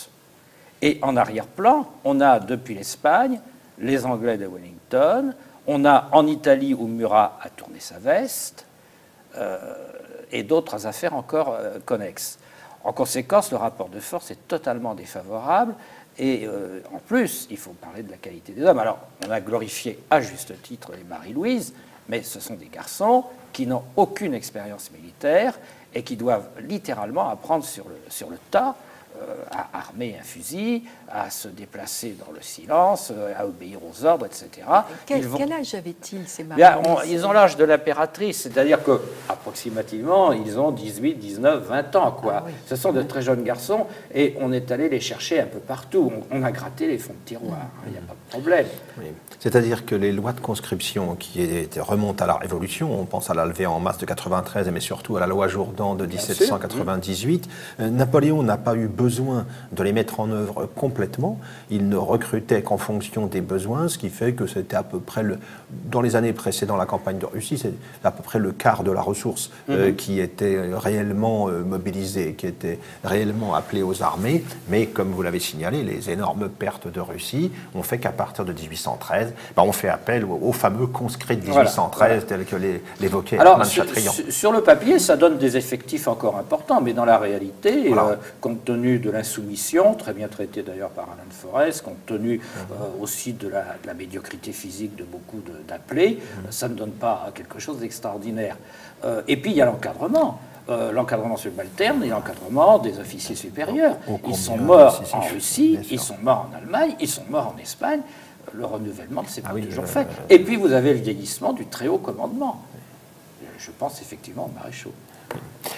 Et en arrière-plan, on a depuis l'Espagne les Anglais de Wellington, on a en Italie où Murat a tourné sa veste, euh, et d'autres affaires encore euh, connexes. En conséquence, le rapport de force est totalement défavorable, et euh, en plus, il faut parler de la qualité des hommes. Alors, on a glorifié à juste titre les Marie-Louise, mais ce sont des garçons qui n'ont aucune expérience militaire et qui doivent littéralement apprendre sur le, sur le tas, à armer un fusil, à se déplacer dans le silence, à obéir aux ordres, et cetera.
Quel, vont... quel âge avaient-ils, ces
Marie on, Ils ont l'âge de l'impératrice, c'est-à-dire qu'approximativement, ils ont dix-huit, dix-neuf, vingt ans. Quoi. Ah, oui. Ce sont de très jeunes garçons, et on est allé les chercher un peu partout. On, on a gratté les fonds de tiroir, il n'y a pas de problème.
Oui. C'est-à-dire que les lois de conscription qui étaient, remontent à la Révolution, on pense à la levée en mars de quatre-vingt-treize, mais surtout à la loi Jourdan de dix-sept cent quatre-vingt-dix-huit, euh, Napoléon n'a pas eu besoin de les mettre en œuvre complètement. Il ne recrutait qu'en fonction des besoins, ce qui fait que c'était à peu près, le, dans les années précédant la campagne de Russie, c'est à peu près le quart de la ressource mm-hmm. euh, qui était réellement euh, mobilisée, qui était réellement appelée aux armées. Mais comme vous l'avez signalé, les énormes pertes de Russie ont fait qu'à partir de dix-huit cent treize, ben, on fait appel aux, aux fameux conscrits de dix-huit cent treize, voilà, voilà. tels que l'évoquait Hermann Chatrian.
Sur, sur le papier, ça donne des effectifs encore importants, mais dans la réalité, voilà. euh, compte tenu de l'insoumission, très bien traitée d'ailleurs par Alain de Forest, compte tenu euh, aussi de la, de la médiocrité physique de beaucoup d'appelés, mmh. ça ne donne pas quelque chose d'extraordinaire. Euh, et puis il y a l'encadrement. Euh, l'encadrement subalterne et l'encadrement des officiers supérieurs. Au, au ils sont morts si, si, en Russie, ils sont morts en Allemagne, ils sont morts en Espagne. Le renouvellement ne s'est pas ah oui, toujours euh, fait. Euh, et puis vous avez le vieillissement du très haut commandement. Je pense effectivement aux maréchaux.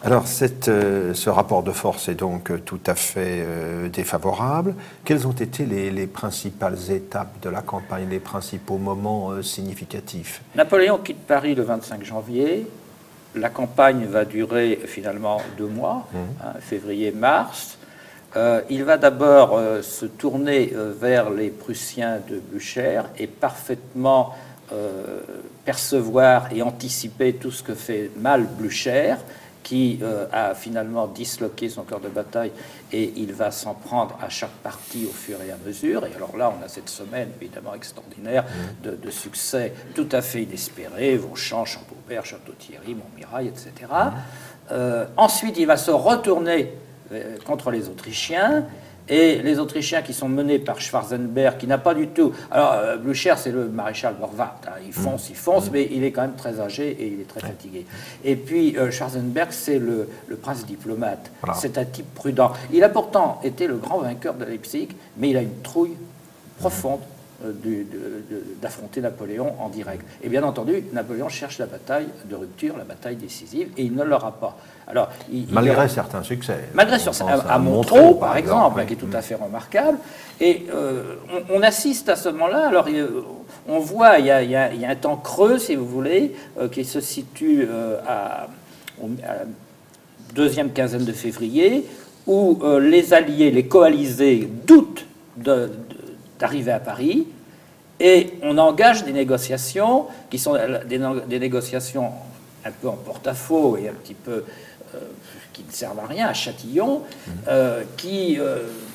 Alors, cette, euh, ce rapport de force est donc euh, tout à fait euh, défavorable. Quelles ont été les, les principales étapes de la campagne, les principaux moments euh, significatifs?
Napoléon quitte Paris le vingt-cinq janvier. La campagne va durer finalement deux mois, mmh. hein, février-mars. Euh, il va d'abord euh, se tourner euh, vers les Prussiens de Blücher et parfaitement euh, percevoir et anticiper tout ce que fait mal Blücher, qui euh, a finalement disloqué son corps de bataille, et il va s'en prendre à chaque partie au fur et à mesure. Et alors là, on a cette semaine évidemment extraordinaire de, de succès tout à fait inespéré, Vauchamp, Champaubert, Château-Thierry, Montmirail, et cetera. Euh, ensuite, il va se retourner euh, contre les Autrichiens, et les Autrichiens qui sont menés par Schwarzenberg, qui n'a pas du tout... Alors, euh, Blücher, c'est le maréchal Borvat. Hein, il fonce, il fonce, mais il est quand même très âgé et il est très fatigué. Et puis, euh, Schwarzenberg, c'est le, le prince diplomate. Voilà. C'est un type prudent. Il a pourtant été le grand vainqueur de Leipzig, mais il a une trouille profonde euh, d'affronter Napoléon en direct. Et bien entendu, Napoléon cherche la bataille de rupture, la bataille décisive, et il ne l'aura pas. Alors, il,
malgré
il,
certains succès.
Malgré certains, à, à Montreux, par exemple, oui. qui est tout à fait remarquable. Et euh, on, on assiste à ce moment-là. Alors, il, on voit, il y, a, il, y a, il y a un temps creux, si vous voulez, euh, qui se situe euh, à, à la deuxième quinzaine de février, où euh, les alliés, les coalisés, doutent de, de, d'arriver à Paris, et on engage des négociations qui sont des, des négociations un peu en porte-à-faux et un petit peu euh, qui ne servent à rien, à Châtillon, euh, qui euh,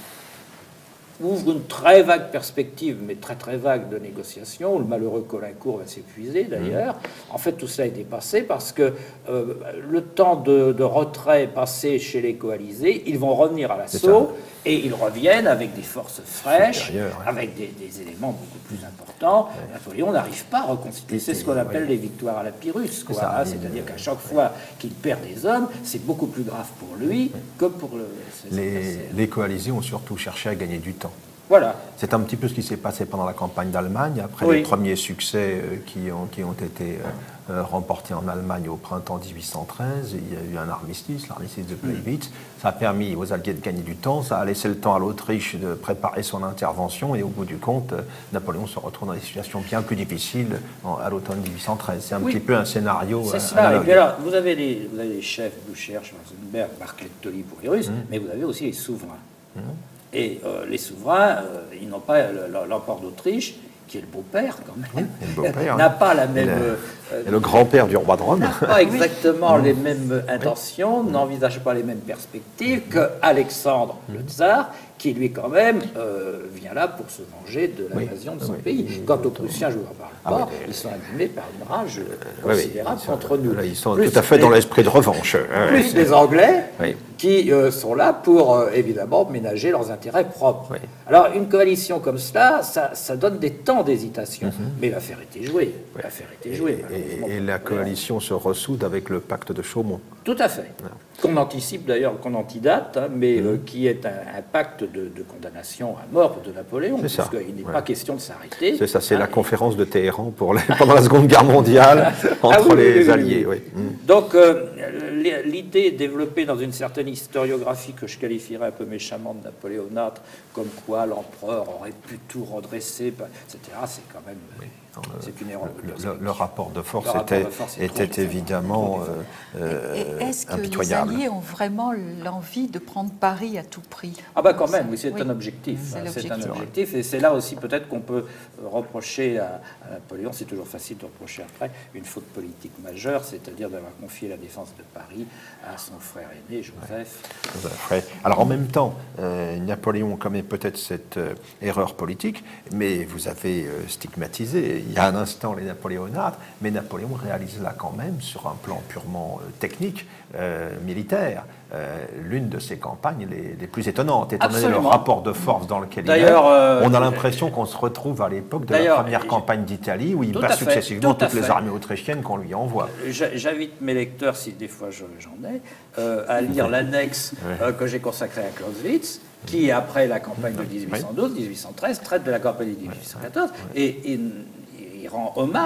ouvre une très vague perspective, mais très très vague de négociation, où le malheureux Caulaincourt va s'épuiser d'ailleurs. Mmh. En fait, tout cela est dépassé parce que euh, le temps de, de retrait passé chez les coalisés, ils vont revenir à l'assaut, et ils reviennent avec des forces fraîches, ouais. avec des, des éléments beaucoup plus importants. Ouais. Napoléon n'arrive pas à reconstituer. C'est ce qu'on appelle ouais. les victoires à la Pyrrhus, quoi. Hein, c'est-à-dire qu'à chaque fois qu'il perd des hommes, c'est beaucoup plus grave pour lui ouais. que pour le...
Les, les coalisés ont surtout cherché à gagner du temps.
Voilà.
C'est un petit peu ce qui s'est passé pendant la campagne d'Allemagne, après oui. les premiers succès euh, qui, ont, qui ont été euh, remportés en Allemagne au printemps mille huit cent treize. Il y a eu un armistice, l'armistice de Gleiwitz. Mm. Ça a permis aux Alliés de gagner du temps, ça a laissé le temps à l'Autriche de préparer son intervention, et au bout du compte, Napoléon se retrouve dans des situations bien plus difficiles en, à l'automne mille huit cent treize. C'est un oui. petit peu un scénario.
C'est cela. Et puis alors, vous avez les, vous avez les chefs, Blücher, Schwarzenberg, Barclay de Tolly pour les Russes, mm. mais vous avez aussi les souverains. Mm. Et euh, les souverains, euh, ils n'ont pas l'empereur d'Autriche, qui est le beau-père quand même, oui, n'a pas la même...
Et le, euh, le grand-père du roi de Rome.
N'a pas exactement oui. les mêmes intentions, oui. n'envisage pas les mêmes perspectives que Alexandre le tsar, qui lui quand même euh, vient là pour se venger de l'invasion oui. de son oui. pays. Quant aux Prussiens, je ne vous en parle pas, ah, oui. ils sont animés par une rage euh, considérable oui, contre nous.
Là, ils sont plus tout à fait les, dans l'esprit de revanche.
Plus les Anglais, oui. qui euh, sont là pour, euh, évidemment, ménager leurs intérêts propres. Oui. Alors, une coalition comme cela, ça, ça donne des temps d'hésitation. Mm-hmm. Mais l'affaire était jouée. Oui. L'affaire était jouée.
Et, et, et la coalition se ressoude avec le pacte de Chaumont.
Tout à fait. Ouais. Qu'on anticipe d'ailleurs, qu'on antidate, hein, mais mmh. euh, qui est un, un pacte de, de condamnation à mort de Napoléon, puisqu'il n'est ouais. pas question de s'arrêter.
C'est ça, c'est hein, la conférence de Téhéran pour les, pendant la Seconde Guerre mondiale entre ah, oui, les oui, oui, Alliés. Oui, oui. Mmh.
Donc, euh, l'idée développée dans une certaine historiographie que je qualifierais un peu méchamment de napoléonâtre, comme quoi l'empereur aurait pu tout redresser, et cetera, c'est quand même... Oui.
C'est une erreur. Le, le, le rapport de force le était, rapport de force était trop évidemment euh,
Est-ce que les Alliés ont vraiment l'envie de prendre Paris à tout prix?
Ah bah quand même, oui, c'est oui. un objectif. C'est un objectif, et c'est là aussi peut-être qu'on peut reprocher à, à Napoléon, c'est toujours facile de reprocher après, une faute politique majeure, c'est-à-dire d'avoir confié la défense de Paris à son frère aîné, Joseph.
Ouais. Alors en même temps, euh, Napoléon commet peut-être cette euh, erreur politique, mais vous avez euh, stigmatisé il y a un instant les napoléonâtres, mais Napoléon réalise là quand même, sur un plan purement euh, technique, euh, militaire, euh, l'une de ses campagnes les, les plus étonnantes, étant donné le rapport de force dans lequel il est. Euh, on a l'impression qu'on se retrouve à l'époque de la première campagne d'Italie, où il bat successivement toutes les armées autrichiennes qu'on lui envoie.
J'invite mes lecteurs, si des fois j'en ai, euh, à lire l'annexe euh, que j'ai consacrée à Clausewitz, qui, après la campagne de mille huit cent douze mille huit cent treize, traite de la campagne de mille huit cent quatorze, et, et il rend hommage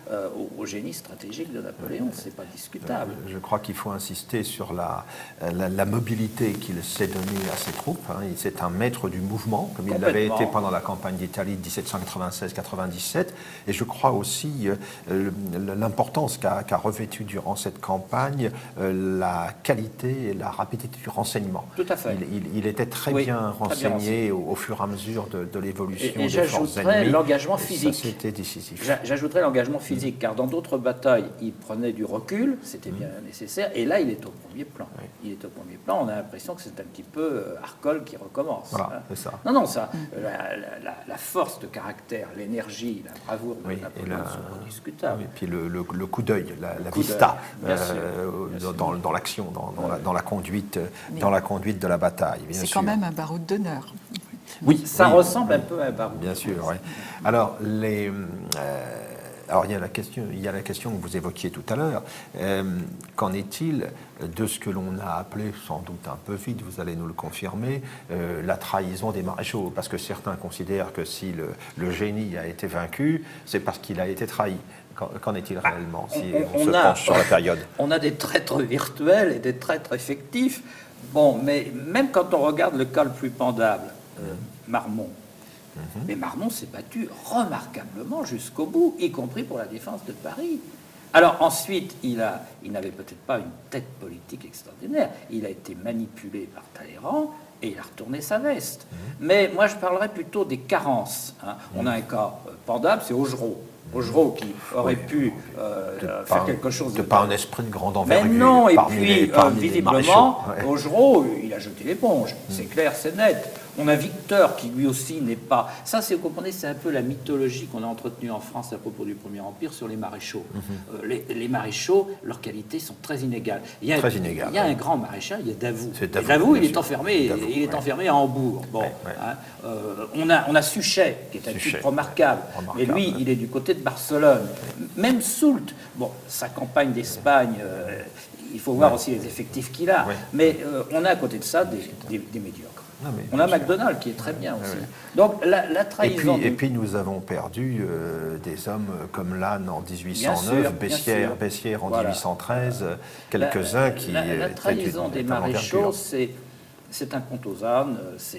euh, au, au génie stratégique de Napoléon, c'est pas discutable.
Je crois qu'il faut insister sur la, la, la mobilité qu'il s'est donnée à ses troupes. Hein. C'est un maître du mouvement, comme il l'avait été pendant la campagne d'Italie de dix-sept cent quatre-vingt-seize quatre-vingt-dix-sept. Et je crois aussi euh, l'importance qu'a qu'a revêtue durant cette campagne euh, la qualité et la rapidité du renseignement.
Tout à fait.
Il, il, il était très
oui,
bien renseigné,
très bien renseigné.
Au, au fur et à mesure de, de l'évolution
et, et
des forces ennemies.
J'ajouterais l'engagement physique.
C'était décisif.
J'ajouterais l'engagement physique, car dans d'autres batailles, il prenait du recul, c'était bien mmh. nécessaire, et là, il est au premier plan. Oui. Il est au premier plan, on a l'impression que c'est un petit peu euh, Arcole qui recommence.
Voilà,
hein.
c'est ça.
Non, non, ça, mmh. la, la, la force de caractère, l'énergie, la bravoure de
oui,
Napoléon
la,
sont indiscutables.
Oui, et puis le, le, le coup d'œil, la, la vista,
bien
euh,
sûr,
dans, dans l'action, dans, dans,
ouais.
la, dans, la conduite, dans la conduite de la bataille.
C'est quand même un baroud d'honneur.
Oui,
ça
oui,
ressemble
oui,
un peu à un baroud.
Bien sûr, oui. Alors, les... Euh, Alors, il y, a la question, il y a la question que vous évoquiez tout à l'heure. Euh, Qu'en est-il de ce que l'on a appelé, sans doute un peu vite, vous allez nous le confirmer, euh, la trahison des maréchaux? Parce que certains considèrent que si le, le génie a été vaincu, c'est parce qu'il a été trahi. Qu'en est-il réellement, si on, on, on se a, penche sur la période?
On a des traîtres virtuels et des traîtres effectifs. Bon, mais même quand on regarde le cas le plus pendable, euh, Marmont, Mm-hmm. mais Marmont s'est battu remarquablement jusqu'au bout, y compris pour la défense de Paris. Alors ensuite, il, a, il n'avait peut-être pas une tête politique extraordinaire. Il a été manipulé par Talleyrand et il a retourné sa veste. Mm-hmm. Mais moi, je parlerais plutôt des carences. Hein. Mm-hmm. On a un cas euh, pendable, c'est Augereau. Augereau qui aurait oui, pu euh, faire quelque chose
de... Pas un esprit de grande envergure.
Mais non, et
parmi
puis,
les, euh,
visiblement,
ouais.
Augereau, il a jeté l'éponge. Mm. C'est clair, c'est net. On a Victor qui, lui aussi, n'est pas... Ça, c'est, vous comprenez, c'est un peu la mythologie qu'on a entretenue en France à propos du Premier Empire sur les maréchaux. Mm-hmm. euh, les, les maréchaux, leurs qualités sont très inégales. Il y a,
très inégales.
Il y a
ouais.
un grand maréchal, il y a Davout.
C'est Davout,
Davout il, est
sûr.
enfermé,
Davout,
il est
ouais.
enfermé à Hambourg. Bon,
ouais, ouais.
Hein, euh, on, a, on a Suchet, qui est un
Suchet,
type remarquable.
remarquable.
Et lui, ouais. il est du côté de Barcelone. Même Soult, bon, sa campagne d'Espagne, euh, il faut voir ouais. aussi les effectifs qu'il a. Ouais. Mais euh, on a à côté de ça des, des, des médiocres. Non, on a MacDonald qui est très bien aussi. Ouais. Donc la, la trahison...
Et puis,
de...
et puis nous avons perdu euh, des hommes comme Lannes en dix-huit cent neuf, Bessières, Bessières en voilà. dix-huit cent treize, quelques-uns
la,
qui...
La, la trahison des maréchaux, c'est... C'est un conte aux ânes,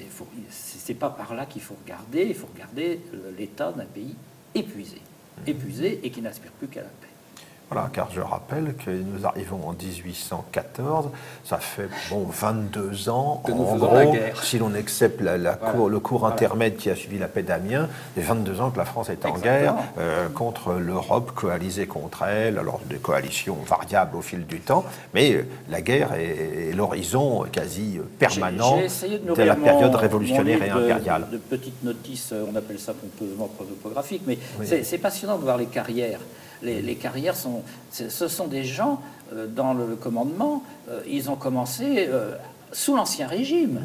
c'est pas par là qu'il faut regarder, il faut regarder l'état d'un pays épuisé, mmh. épuisé et qui n'aspire plus qu'à la paix.
Voilà, car je rappelle que nous arrivons en dix-huit cent quatorze, ça fait bon vingt-deux ans,
que nous
en
faisons
gros,
la guerre.
Si l'on accepte la, la
voilà.
cour, le cours
voilà.
intermède qui a suivi la paix d'Amiens, il y a vingt-deux ans que la France est en
Exactement.
guerre euh, contre l'Europe, coalisée contre elle, alors des coalitions variables au fil du temps, mais euh, la guerre est, est l'horizon quasi permanent
j'ai, j'ai de,
de la période
mon,
révolutionnaire
mon
et impériale.
De, de petites notices, on appelle ça pompeusement prosopographiques, mais
oui.
c'est passionnant de voir les carrières. Les, les carrières, sont, ce sont des gens, euh, dans le commandement, euh, ils ont commencé euh, sous l'Ancien Régime.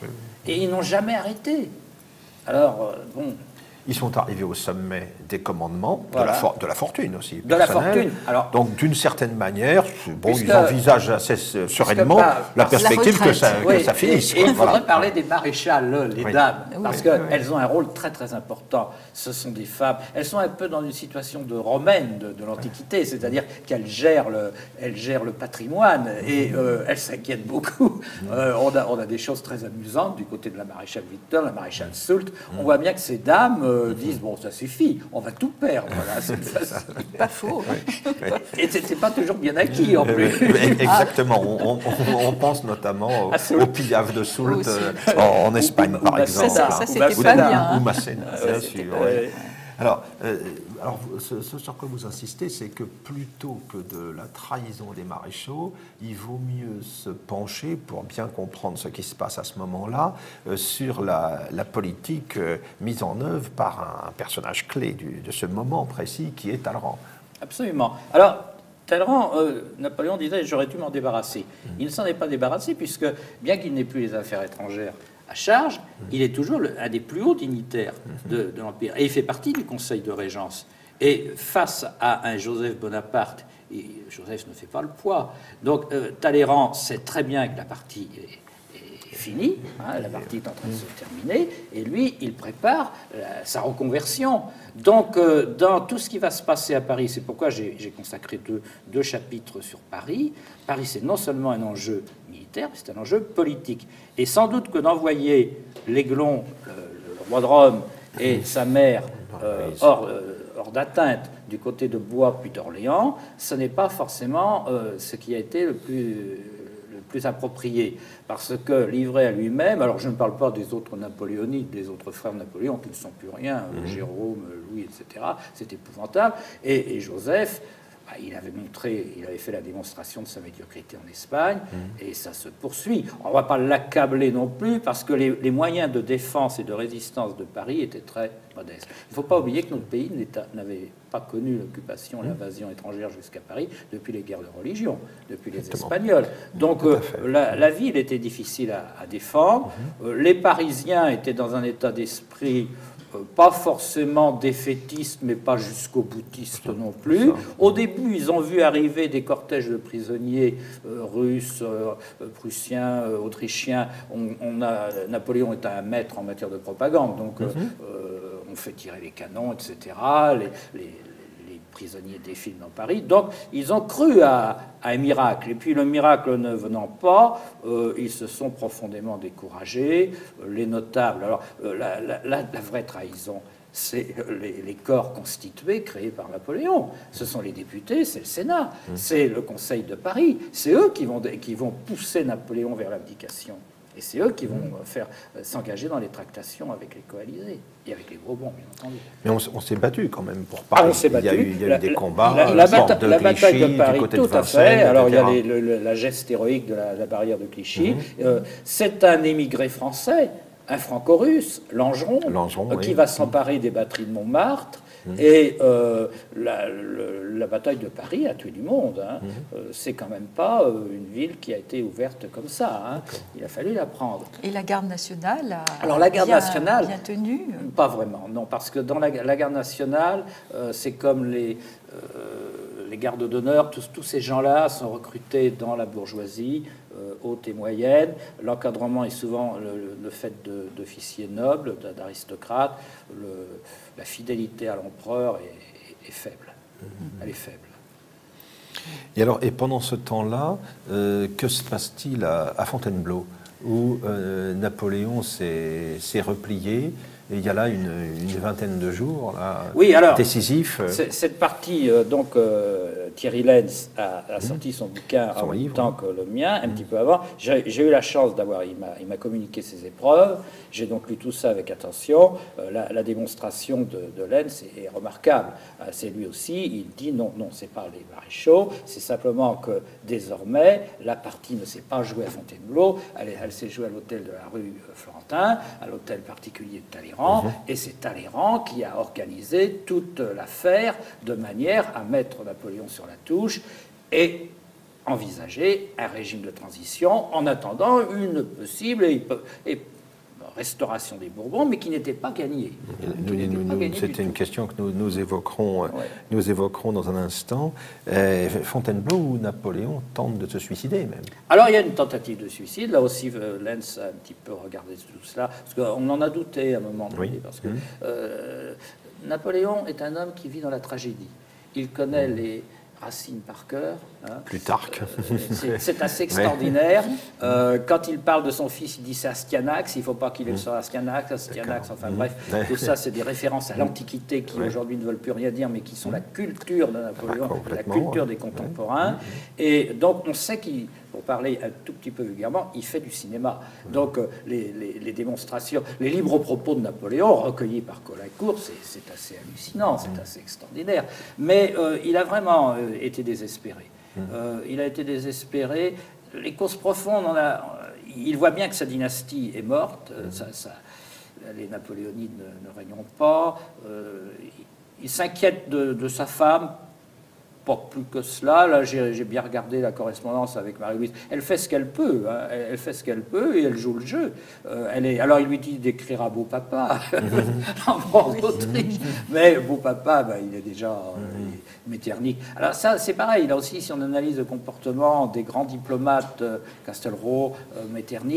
Et ils n'ont jamais arrêté. Alors, euh, bon...
Ils sont arrivés au sommet des commandements,
voilà.
de, la for de la fortune aussi.
De la fortune. Alors,
donc, d'une certaine manière, bon, puisque, ils envisagent assez sereinement
par,
la perspective
la
que, ça,
oui,
que ça finisse.
Et, et il
voilà.
faudrait parler des maréchales, les
oui.
dames,
oui,
parce
oui,
qu'elles
oui.
ont un rôle très très important. Ce sont des femmes. Elles sont un peu dans une situation de romaine de, de l'Antiquité, c'est-à-dire qu'elles gèrent le, elles gèrent le patrimoine et euh, elles s'inquiètent beaucoup. Euh, on, a, on a des choses très amusantes du côté de la maréchale Victor, la maréchale Soult. On voit bien que ces dames euh, disent bon, ça suffit, on va tout perdre. Voilà, c'est
pas faux.
Et c'est pas toujours bien acquis en plus.
Exactement. On, on, on pense notamment au, au pillage de Soult euh, en, en Espagne,
ou,
par
ou
exemple.
Ça, ça c'était pas bien.
Ou Masséna,
ah,
bien
ouais,
sûr.
ouais.
Ouais. Alors, euh, alors ce, ce sur quoi vous insistez, c'est que plutôt que de la trahison des maréchaux, il vaut mieux se pencher, pour bien comprendre ce qui se passe à ce moment-là, euh, sur la, la politique euh, mise en œuvre par un, un personnage clé du, de ce moment précis, qui est Talleyrand.
Absolument. Alors, Talleyrand, euh, Napoléon disait « j'aurais dû m'en débarrasser mmh. ». Il ne s'en est pas débarrassé, puisque, bien qu'il n'ait plus les affaires étrangères à charge, mmh. il est toujours le, un des plus hauts dignitaires mmh. de, de l'Empire. Et il fait partie du Conseil de Régence. Et face à un Joseph Bonaparte, et Joseph ne fait pas le poids. Donc euh, Talleyrand sait très bien que la partie est, est, fini, hein, la partie est en train de se terminer, et lui, il prépare euh, sa reconversion. Donc, euh, dans tout ce qui va se passer à Paris, c'est pourquoi j'ai consacré deux, deux chapitres sur Paris. Paris, c'est non seulement un enjeu militaire, mais c'est un enjeu politique. Et sans doute que d'envoyer l'Aiglon, le, le roi de Rome, et sa mère euh, hors, euh, hors d'atteinte du côté de Blois puis d'Orléans, ce n'est pas forcément euh, ce qui a été le plus... plus approprié, parce que livré à lui-même, alors je ne parle pas des autres napoléonites, des autres frères Napoléon qui ne sont plus rien, mmh. Jérôme, Louis, et cetera, c'est épouvantable, et, et Joseph, bah, il avait montré, il avait fait la démonstration de sa médiocrité en Espagne, mmh. et ça se poursuit. On ne va pas l'accabler non plus, parce que les, les moyens de défense et de résistance de Paris étaient très modestes. Il ne faut pas oublier que notre pays n'avait pas connu l'occupation, mmh. l'invasion étrangère jusqu'à Paris depuis les guerres de religion, depuis les Exactement. Espagnols. Donc euh, la, la ville était difficile à, à défendre. Mmh. Euh, les Parisiens étaient dans un état d'esprit pas forcément défaitiste, mais pas jusqu'au boutiste non plus. Au début, ils ont vu arriver des cortèges de prisonniers euh, russes, euh, prussiens, euh, autrichiens. On, on a, Napoléon est un maître en matière de propagande, donc mm-hmm. euh, on fait tirer les canons, et cetera. Les, les, les prisonniers défilent dans Paris. Donc, ils ont cru à, à un miracle. Et puis, le miracle ne venant pas, euh, ils se sont profondément découragés. Les notables... Alors, euh, la, la, la, la vraie trahison, c'est les, les corps constitués créés par Napoléon. Ce sont les députés, c'est le Sénat, mmh. c'est le Conseil de Paris. C'est eux qui vont, qui vont pousser Napoléon vers l'abdication. Et c'est eux qui vont faire euh, s'engager dans les tractations avec les coalisés et avec les Bourbons, bien entendu.
Mais on, on s'est battu quand même pour Paris.
Ah, on s'est battu.
Il y a eu, il y a
la,
eu des combats.
La, la, la,
de
la
Clichy,
bataille de Paris,
du côté
tout
de
à
Vincennes,
fait. Alors il y a
les,
le, le, la geste héroïque de la, la barrière de Clichy. Mmh. Euh, c'est un émigré français, un franco-russe, Langeron, euh, qui oui. va s'emparer des batteries de Montmartre. Mmh. Et euh, la, le, la bataille de Paris a tué du monde. Hein. Mmh. Euh, c'est quand même pas euh, une ville qui a été ouverte comme ça. Hein. Il a fallu la prendre.
Et la garde nationale a
Alors la garde
bien,
nationale,
bien tenue.
Pas vraiment, non, parce que dans la, la garde nationale, euh, c'est comme les euh, les gardes d'honneur. Tous, tous ces gens-là sont recrutés dans la bourgeoisie euh, haute et moyenne. L'encadrement est souvent le, le fait d'officiers nobles, d'aristocrates. Le, la fidélité à l'empereur est, est, est faible. Mmh. Elle est faible.
Et alors, et pendant ce temps-là, euh, que se passe-t-il à, à Fontainebleau, où euh, Napoléon s'est replié? Et il y a là une, une vingtaine de jours là,
oui, alors,
décisifs.
Cette partie, euh, donc euh, Thierry Lenz a, a sorti son bouquin son en livre, même temps que le mien, un mmh. petit peu avant. J'ai eu la chance d'avoir, il m'a communiqué ses épreuves. J'ai donc lu tout ça avec attention. Euh, la, la démonstration de, de Lenz est, est remarquable. Euh, c'est lui aussi, il dit non, non, c'est pas les maréchaux, c'est simplement que désormais, la partie ne s'est pas jouée à Fontainebleau, elle, elle s'est jouée à l'hôtel de la rue Florentin, à l'hôtel particulier de Talleyrand. Mmh. Et c'est Talleyrand qui a organisé toute l'affaire de manière à mettre Napoléon sur la touche et envisager un régime de transition en attendant une possible et, et restauration des Bourbons, mais qui n'était pas gagnée.
C'était une question que nous, nous, évoquerons,
ouais.
nous évoquerons dans un instant. Euh, Fontainebleau ou Napoléon tente de se suicider même.
Alors il y a une tentative de suicide. Là aussi, euh, Lenz a un petit peu regardé tout cela, parce qu'on en a douté à un moment donné, oui. parce que mmh. euh, Napoléon est un homme qui vit dans la tragédie. Il connaît mmh. les Racine par cœur. Hein.
Plutarque.
Euh, c'est assez extraordinaire. Euh, quand il parle de son fils, il dit c'est Astyanax. Il ne faut pas qu'il ait le sang Astyanax, Astyanax, enfin bref. Ouais. Tout ça, c'est des références à l'Antiquité qui ouais. aujourd'hui ne veulent plus rien dire, mais qui sont la culture de Napoléon, ah, la culture des contemporains. Ouais. Et donc, on sait qu'il, pour parler un tout petit peu vulgairement, il fait du cinéma. Donc, euh, les, les, les démonstrations, les libres propos de Napoléon, recueillis par Colincourt, c'est assez hallucinant, c'est assez extraordinaire. Mais euh, il a vraiment euh, été désespéré. Euh, il a été désespéré. Les causes profondes, on a, il voit bien que sa dynastie est morte. Euh, ça, ça, les Napoléonides ne, ne règneront pas. Euh, il s'inquiète de, de sa femme. Pas plus que cela. Là, j'ai bien regardé la correspondance avec Marie-Louise. Elle fait ce qu'elle peut. Hein. Elle, elle fait ce qu'elle peut et elle joue le jeu. Euh, elle est, alors, il lui dit d'écrire à Beau Papa, l'empereur d'Autriche. Mais Beau Papa, ben, il est déjà euh, Metternich. Alors, ça, c'est pareil. Là aussi, si on analyse le comportement des grands diplomates, euh, Castelrau, euh, Metternich,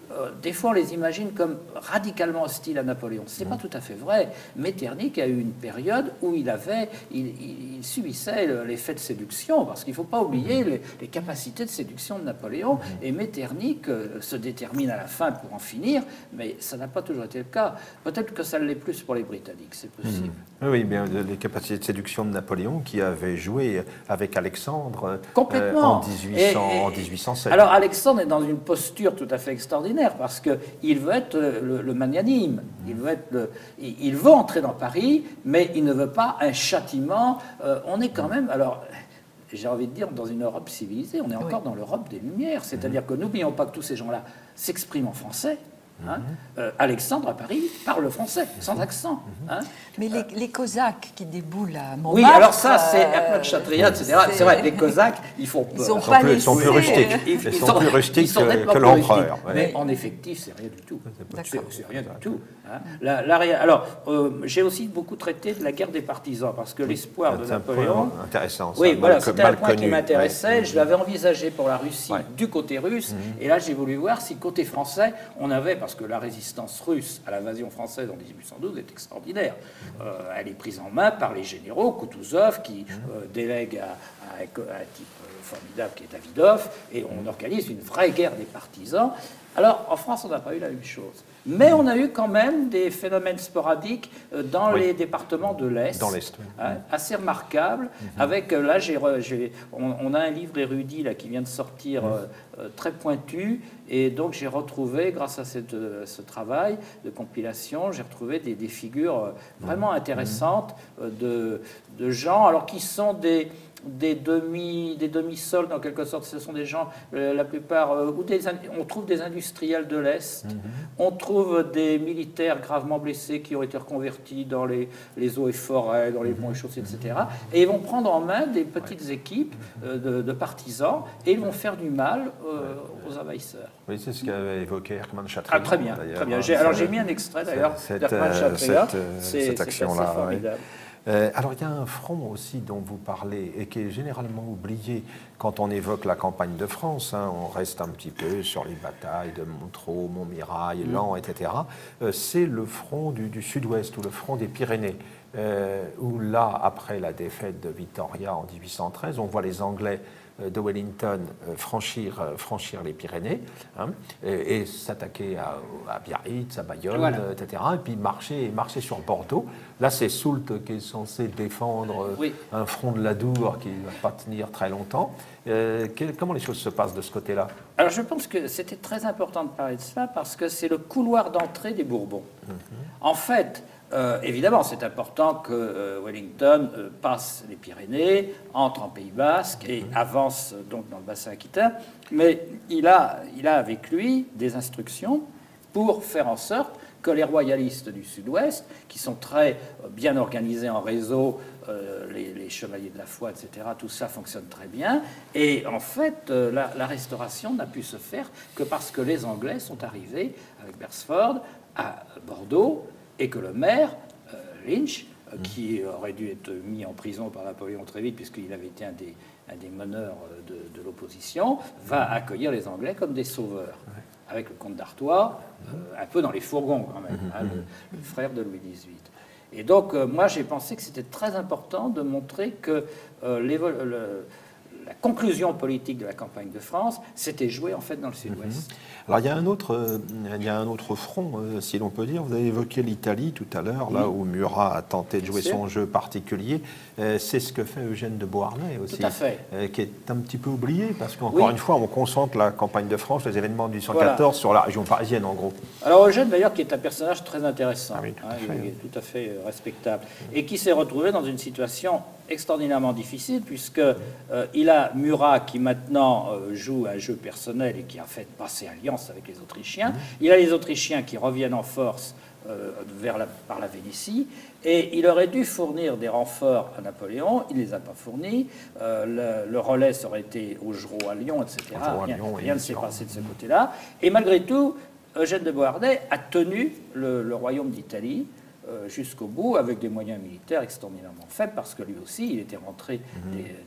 euh, des fois on les imagine comme radicalement hostiles à Napoléon. Ce n'est pas tout à fait vrai. Metternich a eu une période où il, avait, il, il, il subissait l'effet de séduction, parce qu'il ne faut pas oublier les, les capacités de séduction de Napoléon. Et Metternich euh, se détermine à la fin pour en finir, mais ça n'a pas toujours été le cas. Peut-être que ça l'est plus pour les Britanniques, c'est possible.
Mmh. Oui, bien les capacités de séduction de Napoléon qui avait joué avec Alexandre
Complètement.
Euh, en, dix-huit cents,
et, et,
en dix-huit cent sept.
Alors Alexandre est dans une posture tout à fait extraordinaire parce qu'il veut être le, le magnanime, il veut, être le, il veut entrer dans Paris, mais il ne veut pas un châtiment. Euh, on est quand même, alors j'ai envie de dire, dans une Europe civilisée, on est encore oui. dans l'Europe des Lumières, c'est-à-dire que n'oublions pas que tous ces gens-là s'expriment en français. Hein? Euh, Alexandre à Paris parle français, sans accent. Hein?
Mais les, les Cosaques qui déboulent à Montmartre...
Oui, alors ça, c'est Hermann Chatrian, et cetera. C'est vrai, les Cosaques, ils font peur.
Ils sont, pas
plus, sont plus rustiques.
Ils,
ils,
ils
sont,
sont
plus rustiques
ils sont
que, que l'empereur.
Ouais. Mais en effectif, c'est rien du tout. C'est rien du tout. Hein? La, la, alors, euh, j'ai aussi beaucoup traité de la guerre des partisans, parce que l'espoir de Napoléon...
Intéressant.
Oui, voilà, c'était un point
connu.
qui m'intéressait.
Ouais.
Je l'avais envisagé pour la Russie
ouais.
du côté russe,
mm-hmm.
et là, j'ai voulu voir si côté français, on avait, parce que la résistance russe à l'invasion française en dix-huit cent douze est extraordinaire. Euh, elle est prise en main par les généraux, Kutuzov, qui euh, délègue à, à, à un type formidable qui est Davidov, et on organise une vraie guerre des partisans. Alors, en France, on n'a pas eu la même chose. Mais on a eu quand même des phénomènes sporadiques dans oui. les départements de l'Est,
dans l'Est oui.
hein, assez remarquables. Mm-hmm. Avec, là, j'ai, j'ai, on, on a un livre érudit là, qui vient de sortir, mm-hmm. euh, très pointu, et donc j'ai retrouvé, grâce à cette, ce travail de compilation, j'ai retrouvé des, des figures vraiment intéressantes mm-hmm. de, de gens, alors qui sont des... des demi des demi-soldes en quelque sorte. Ce sont des gens, euh, la plupart, euh, ou des, on trouve des industriels de l'Est, mm-hmm. on trouve des militaires gravement blessés qui ont été reconvertis dans les, les eaux et forêts, dans les ponts et chaussées, et cetera. Et ils vont prendre en main des petites ouais. équipes euh, de, de partisans et ils vont faire du mal euh, aux envahisseurs.
Oui, c'est ce qu'avait évoqué Hermann Chatrian.
Ah, très bien, très bien. J'ai, alors j'ai mis un extrait d'ailleurs d'Hermann Chatrian.
C'est cette action-là.
Formidable.
Euh, alors il y a un front aussi dont vous parlez et qui est généralement oublié quand on évoque la campagne de France. Hein, on reste un petit peu sur les batailles de Montereau, Montmirail, Laon, et cetera. Euh, c'est le front du, du Sud-Ouest ou le front des Pyrénées. Euh, où là, après la défaite de Vittoria en dix-huit cent treize, on voit les Anglais de Wellington franchir, franchir les Pyrénées hein, et, et s'attaquer à, à Biarritz, à Bayonne, voilà. et cetera. Et puis marcher, marcher sur Bordeaux. Là, c'est Soult qui est censé défendre oui. un front de l'Adour qui ne va pas tenir très longtemps. Euh, quel, comment les choses se passent de ce côté-là?
Alors, je pense que c'était très important de parler de cela parce que c'est le couloir d'entrée des Bourbons. Mm-hmm. En fait, Euh, évidemment, c'est important que euh, Wellington euh, passe les Pyrénées, entre en Pays Basque et avance euh, donc dans le bassin aquitain, mais il a, il a avec lui des instructions pour faire en sorte que les royalistes du Sud-Ouest, qui sont très euh, bien organisés en réseau, euh, les, les chevaliers de la foi, et cetera, tout ça fonctionne très bien, et en fait, euh, la, la restauration n'a pu se faire que parce que les Anglais sont arrivés avec Beresford à Bordeaux, et que le maire, euh, Lynch, euh, mmh. qui aurait dû être mis en prison par Napoléon très vite, puisqu'il avait été un des, un des meneurs de, de l'opposition, va mmh. accueillir les Anglais comme des sauveurs, ouais. avec le comte d'Artois, euh, un peu dans les fourgons quand même, mmh. hein, le, le frère de Louis dix-huit. Et donc, euh, moi, j'ai pensé que c'était très important de montrer que euh, le, la conclusion politique de la campagne de France s'était jouée en fait dans le Sud-Ouest.
Mmh. Alors il y a un autre, euh, il y a un autre front, euh, si l'on peut dire. Vous avez évoqué l'Italie tout à l'heure, mmh. là où Murat a tenté de jouer son jeu particulier. Euh, c'est ce que fait Eugène de Beauharnais aussi,
tout à fait.
Euh, qui est un petit peu oublié parce qu'encore oui. une fois, on concentre la campagne de France, les événements de dix-huit cent quatorze voilà. sur la région parisienne en gros.
Alors Eugène d'ailleurs qui est un personnage très intéressant,
ah oui, tout,
hein,
à fait.
Il est tout à fait respectable mmh. et qui s'est retrouvé dans une situation extraordinairement difficile puisque euh, il a Murat qui maintenant euh, joue un jeu personnel et qui a fait passer alliance avec les Autrichiens. Mmh. Il a les Autrichiens qui reviennent en force euh, vers la, par la Vénétie et il aurait dû fournir des renforts à Napoléon. Il ne les a pas fournis. Euh, le, le relais ça aurait été Augereau à Lyon, et cetera. Rien, Lyon, rien ne s'est passé de ce côté-là. Et malgré tout, Eugène de Beauharnais a tenu le, le royaume d'Italie euh, jusqu'au bout avec des moyens militaires extraordinairement faibles parce que lui aussi, il était rentré mmh. des, de,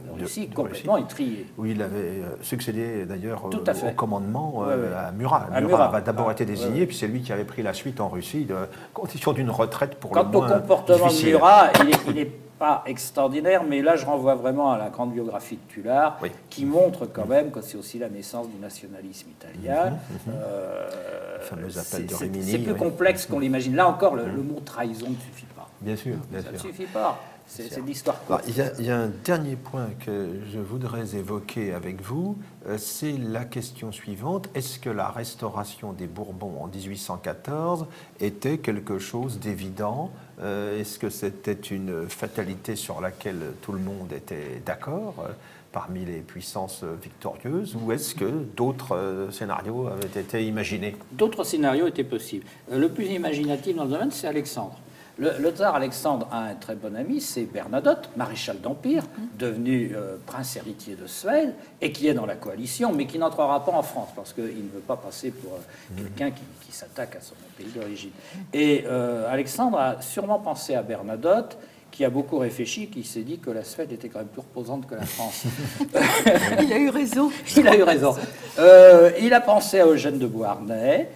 de Russie
de
complètement
Russie.
étrié.
Oui, il avait euh, succédé d'ailleurs
Tout à
euh,
fait.
au commandement euh,
Ouais, ouais.
à Murat.
À
Murat
Murat.
avait d'abord
Ah,
été désigné,
ouais, ouais.
puis c'est lui qui avait pris la suite en Russie, de condition d'une retraite pour
Quant
le
au
moins
comportement
difficile.
de Murat, il n'est pas extraordinaire, mais là je renvoie vraiment à la grande biographie de Tullard,
Oui.
qui montre quand même que c'est aussi la naissance du nationalisme italien.
Mhm, mhm.
Euh,
Le fameux appel
c'est-
de
c'est-
Rimini,
C'est plus
oui.
complexe qu'on l'imagine. Là encore, le, le mot trahison ne suffit pas.
Bien sûr, bien
Ça ne
sûr.
suffit pas. C'est
Bien
c'est
sûr.
de l'histoire
Alors,
courte.
il, y a, il y a un dernier point que je voudrais évoquer avec vous, euh, c'est la question suivante. Est-ce que la restauration des Bourbons en dix-huit cent quatorze était quelque chose d'évident? Euh, Est-ce que c'était une fatalité sur laquelle tout le monde était d'accord euh, parmi les puissances victorieuses, ou est-ce que d'autres euh, scénarios avaient été imaginés?
D'autres scénarios étaient possibles. Euh, Le plus imaginatif dans le domaine, c'est Alexandre. Le, le tsar Alexandre a un très bon ami, c'est Bernadotte, maréchal d'Empire, devenu euh, prince héritier de Suède, et qui est dans la coalition, mais qui n'entrera pas en France, parce qu'il ne veut pas passer pour euh, quelqu'un qui, qui s'attaque à son pays d'origine. Et euh, Alexandre a sûrement pensé à Bernadotte, qui a beaucoup réfléchi, qui s'est dit que la Suède était quand même plus reposante que la France.
Il a eu raison.
Il a eu raison. Euh, il a pensé à Eugène de Beauharnais.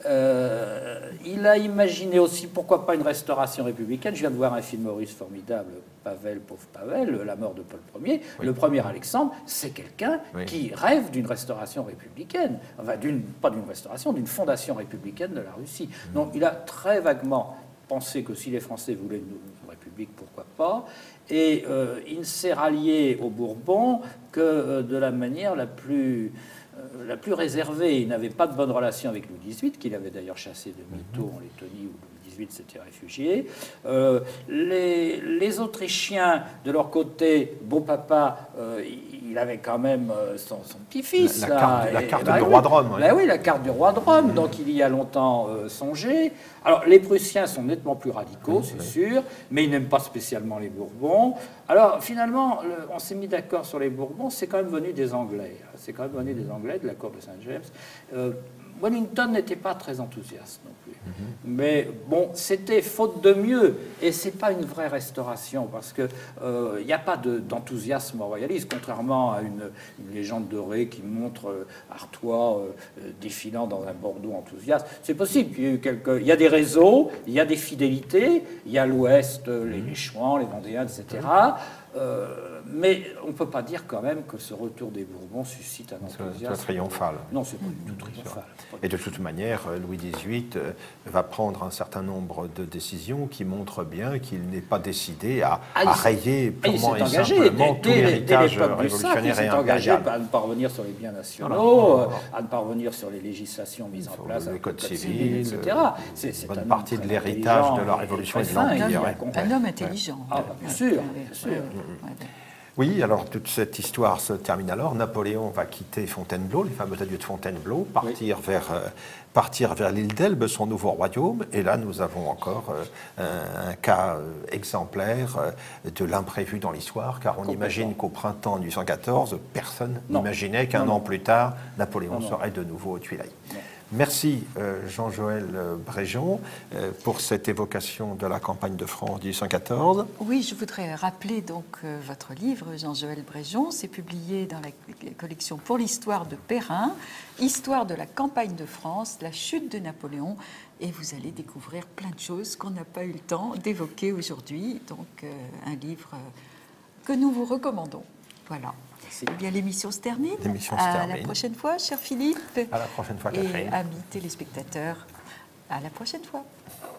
Euh, il a imaginé aussi, pourquoi pas, une restauration républicaine. Je viens de voir un film russe formidable, Pavel, pauvre Pavel, La mort de Paul Ier.
Oui.
Le premier Alexandre, c'est quelqu'un
Oui.
qui rêve d'une restauration républicaine. Enfin, d'une, pas d'une restauration, d'une fondation républicaine de la Russie. Donc, il a très vaguement pensé que si les Français voulaient une, une république, pourquoi pas. Et euh, il ne s'est rallié aux Bourbons que euh, de la manière la plus... Euh, la plus réservée. Il n'avait pas de bonne relation avec Louis dix-huit, qu'il avait d'ailleurs chassé de Mito en Lettonie, où Louis dix-huit s'était réfugié. Euh, les, les Autrichiens, de leur côté, beau papa, euh, il avait quand même euh, son, son petit-fils.
La- la
là,
carte- la
et-
carte
bah
du
oui.
roi de Rome, oui.
Bah oui, la carte du roi de Rome, donc il y a longtemps euh, songé. Alors, les Prussiens sont nettement plus radicaux, c'est sûr, mais ils n'aiment pas spécialement les Bourbons. Alors, finalement, le- on s'est mis d'accord sur les Bourbons, c'est quand même venu des Anglais. hein. C'est quand même venu des Anglais, de la cour de Saint-James. Euh, Wellington n'était pas très enthousiaste non plus. Mais bon, c'était faute de mieux. Et c'est pas une vraie restauration, parce qu'il n'y a pas de- d'enthousiasme royaliste, contrairement à une, une légende dorée qui montre euh, Artois euh, euh, défilant dans un Bordeaux enthousiaste. C'est possible qu'il y ait eu quelques... Il y a des réseaux, il y a des fidélités, il y a l'Ouest, euh, les, les Chouans, les Vendéens, et cetera. Euh, mais on ne peut pas dire quand même que ce retour des Bourbons suscite un
Soit-
enthousiasme.
soit triomphal.
Non, c'est pas du tout triomphal.
Et de toute manière, euh, Louis dix-huit euh, va prendre un certain nombre de décisions qui montrent bien qu'il n'est pas décidé à,
Ah, il
à
s'est-
rayer
Ah, il
purement
s'est
et
engagé
simplement
dès,
tout
dès- dès
l'héritage
l'époque du Sac, il
révolutionnaire et
s'est engagé
impérial.
à ne pas revenir sur les biens nationaux,
Voilà.
euh, à ne pas revenir sur les législations mises en
Sur
place,
le
avec
code
le code
civil,
civil, et cetera.
euh,
C'est
une
c'est
bonne
un homme
partie de
très
l'héritage
intelligent
de la
et
Révolution et
très
de
fin,
l'Empire,
qui a
ouais.
compris.
Un homme intelligent.
Ah, bah, bien sûr, bien sûr.
Oui, alors toute cette histoire se termine alors. Napoléon va quitter Fontainebleau, les fameux adieux de Fontainebleau, partir vers, euh, partir vers l'île d'Elbe, son nouveau royaume. Et là, nous avons encore euh, un, un cas euh, exemplaire euh, de l'imprévu dans l'histoire, car on imagine qu'au printemps mille huit cent quatorze, personne
Non.
n'imaginait qu'un
Non,
an
non.
plus tard, Napoléon
Non, non.
serait de nouveau aux Tuileries.
Non.
Merci euh, Jean-Joël euh, Bréjon euh, pour cette évocation de la campagne de France mille huit cent quatorze.
Oui, je voudrais rappeler donc euh, votre livre, Jean-Joël Bréjon. C'est publié dans la collection Pour l'histoire de Perrin, Histoire de la campagne de France, la chute de Napoléon. Et vous allez découvrir plein de choses qu'on n'a pas eu le temps d'évoquer aujourd'hui. Donc, euh, un livre euh, que nous vous recommandons. Voilà. Eh bien, l'émission se termine.
L'émission se
à
termine.
la prochaine fois, cher Philippe.
À la prochaine fois,
Et
Catherine.
amis téléspectateurs, à la prochaine fois.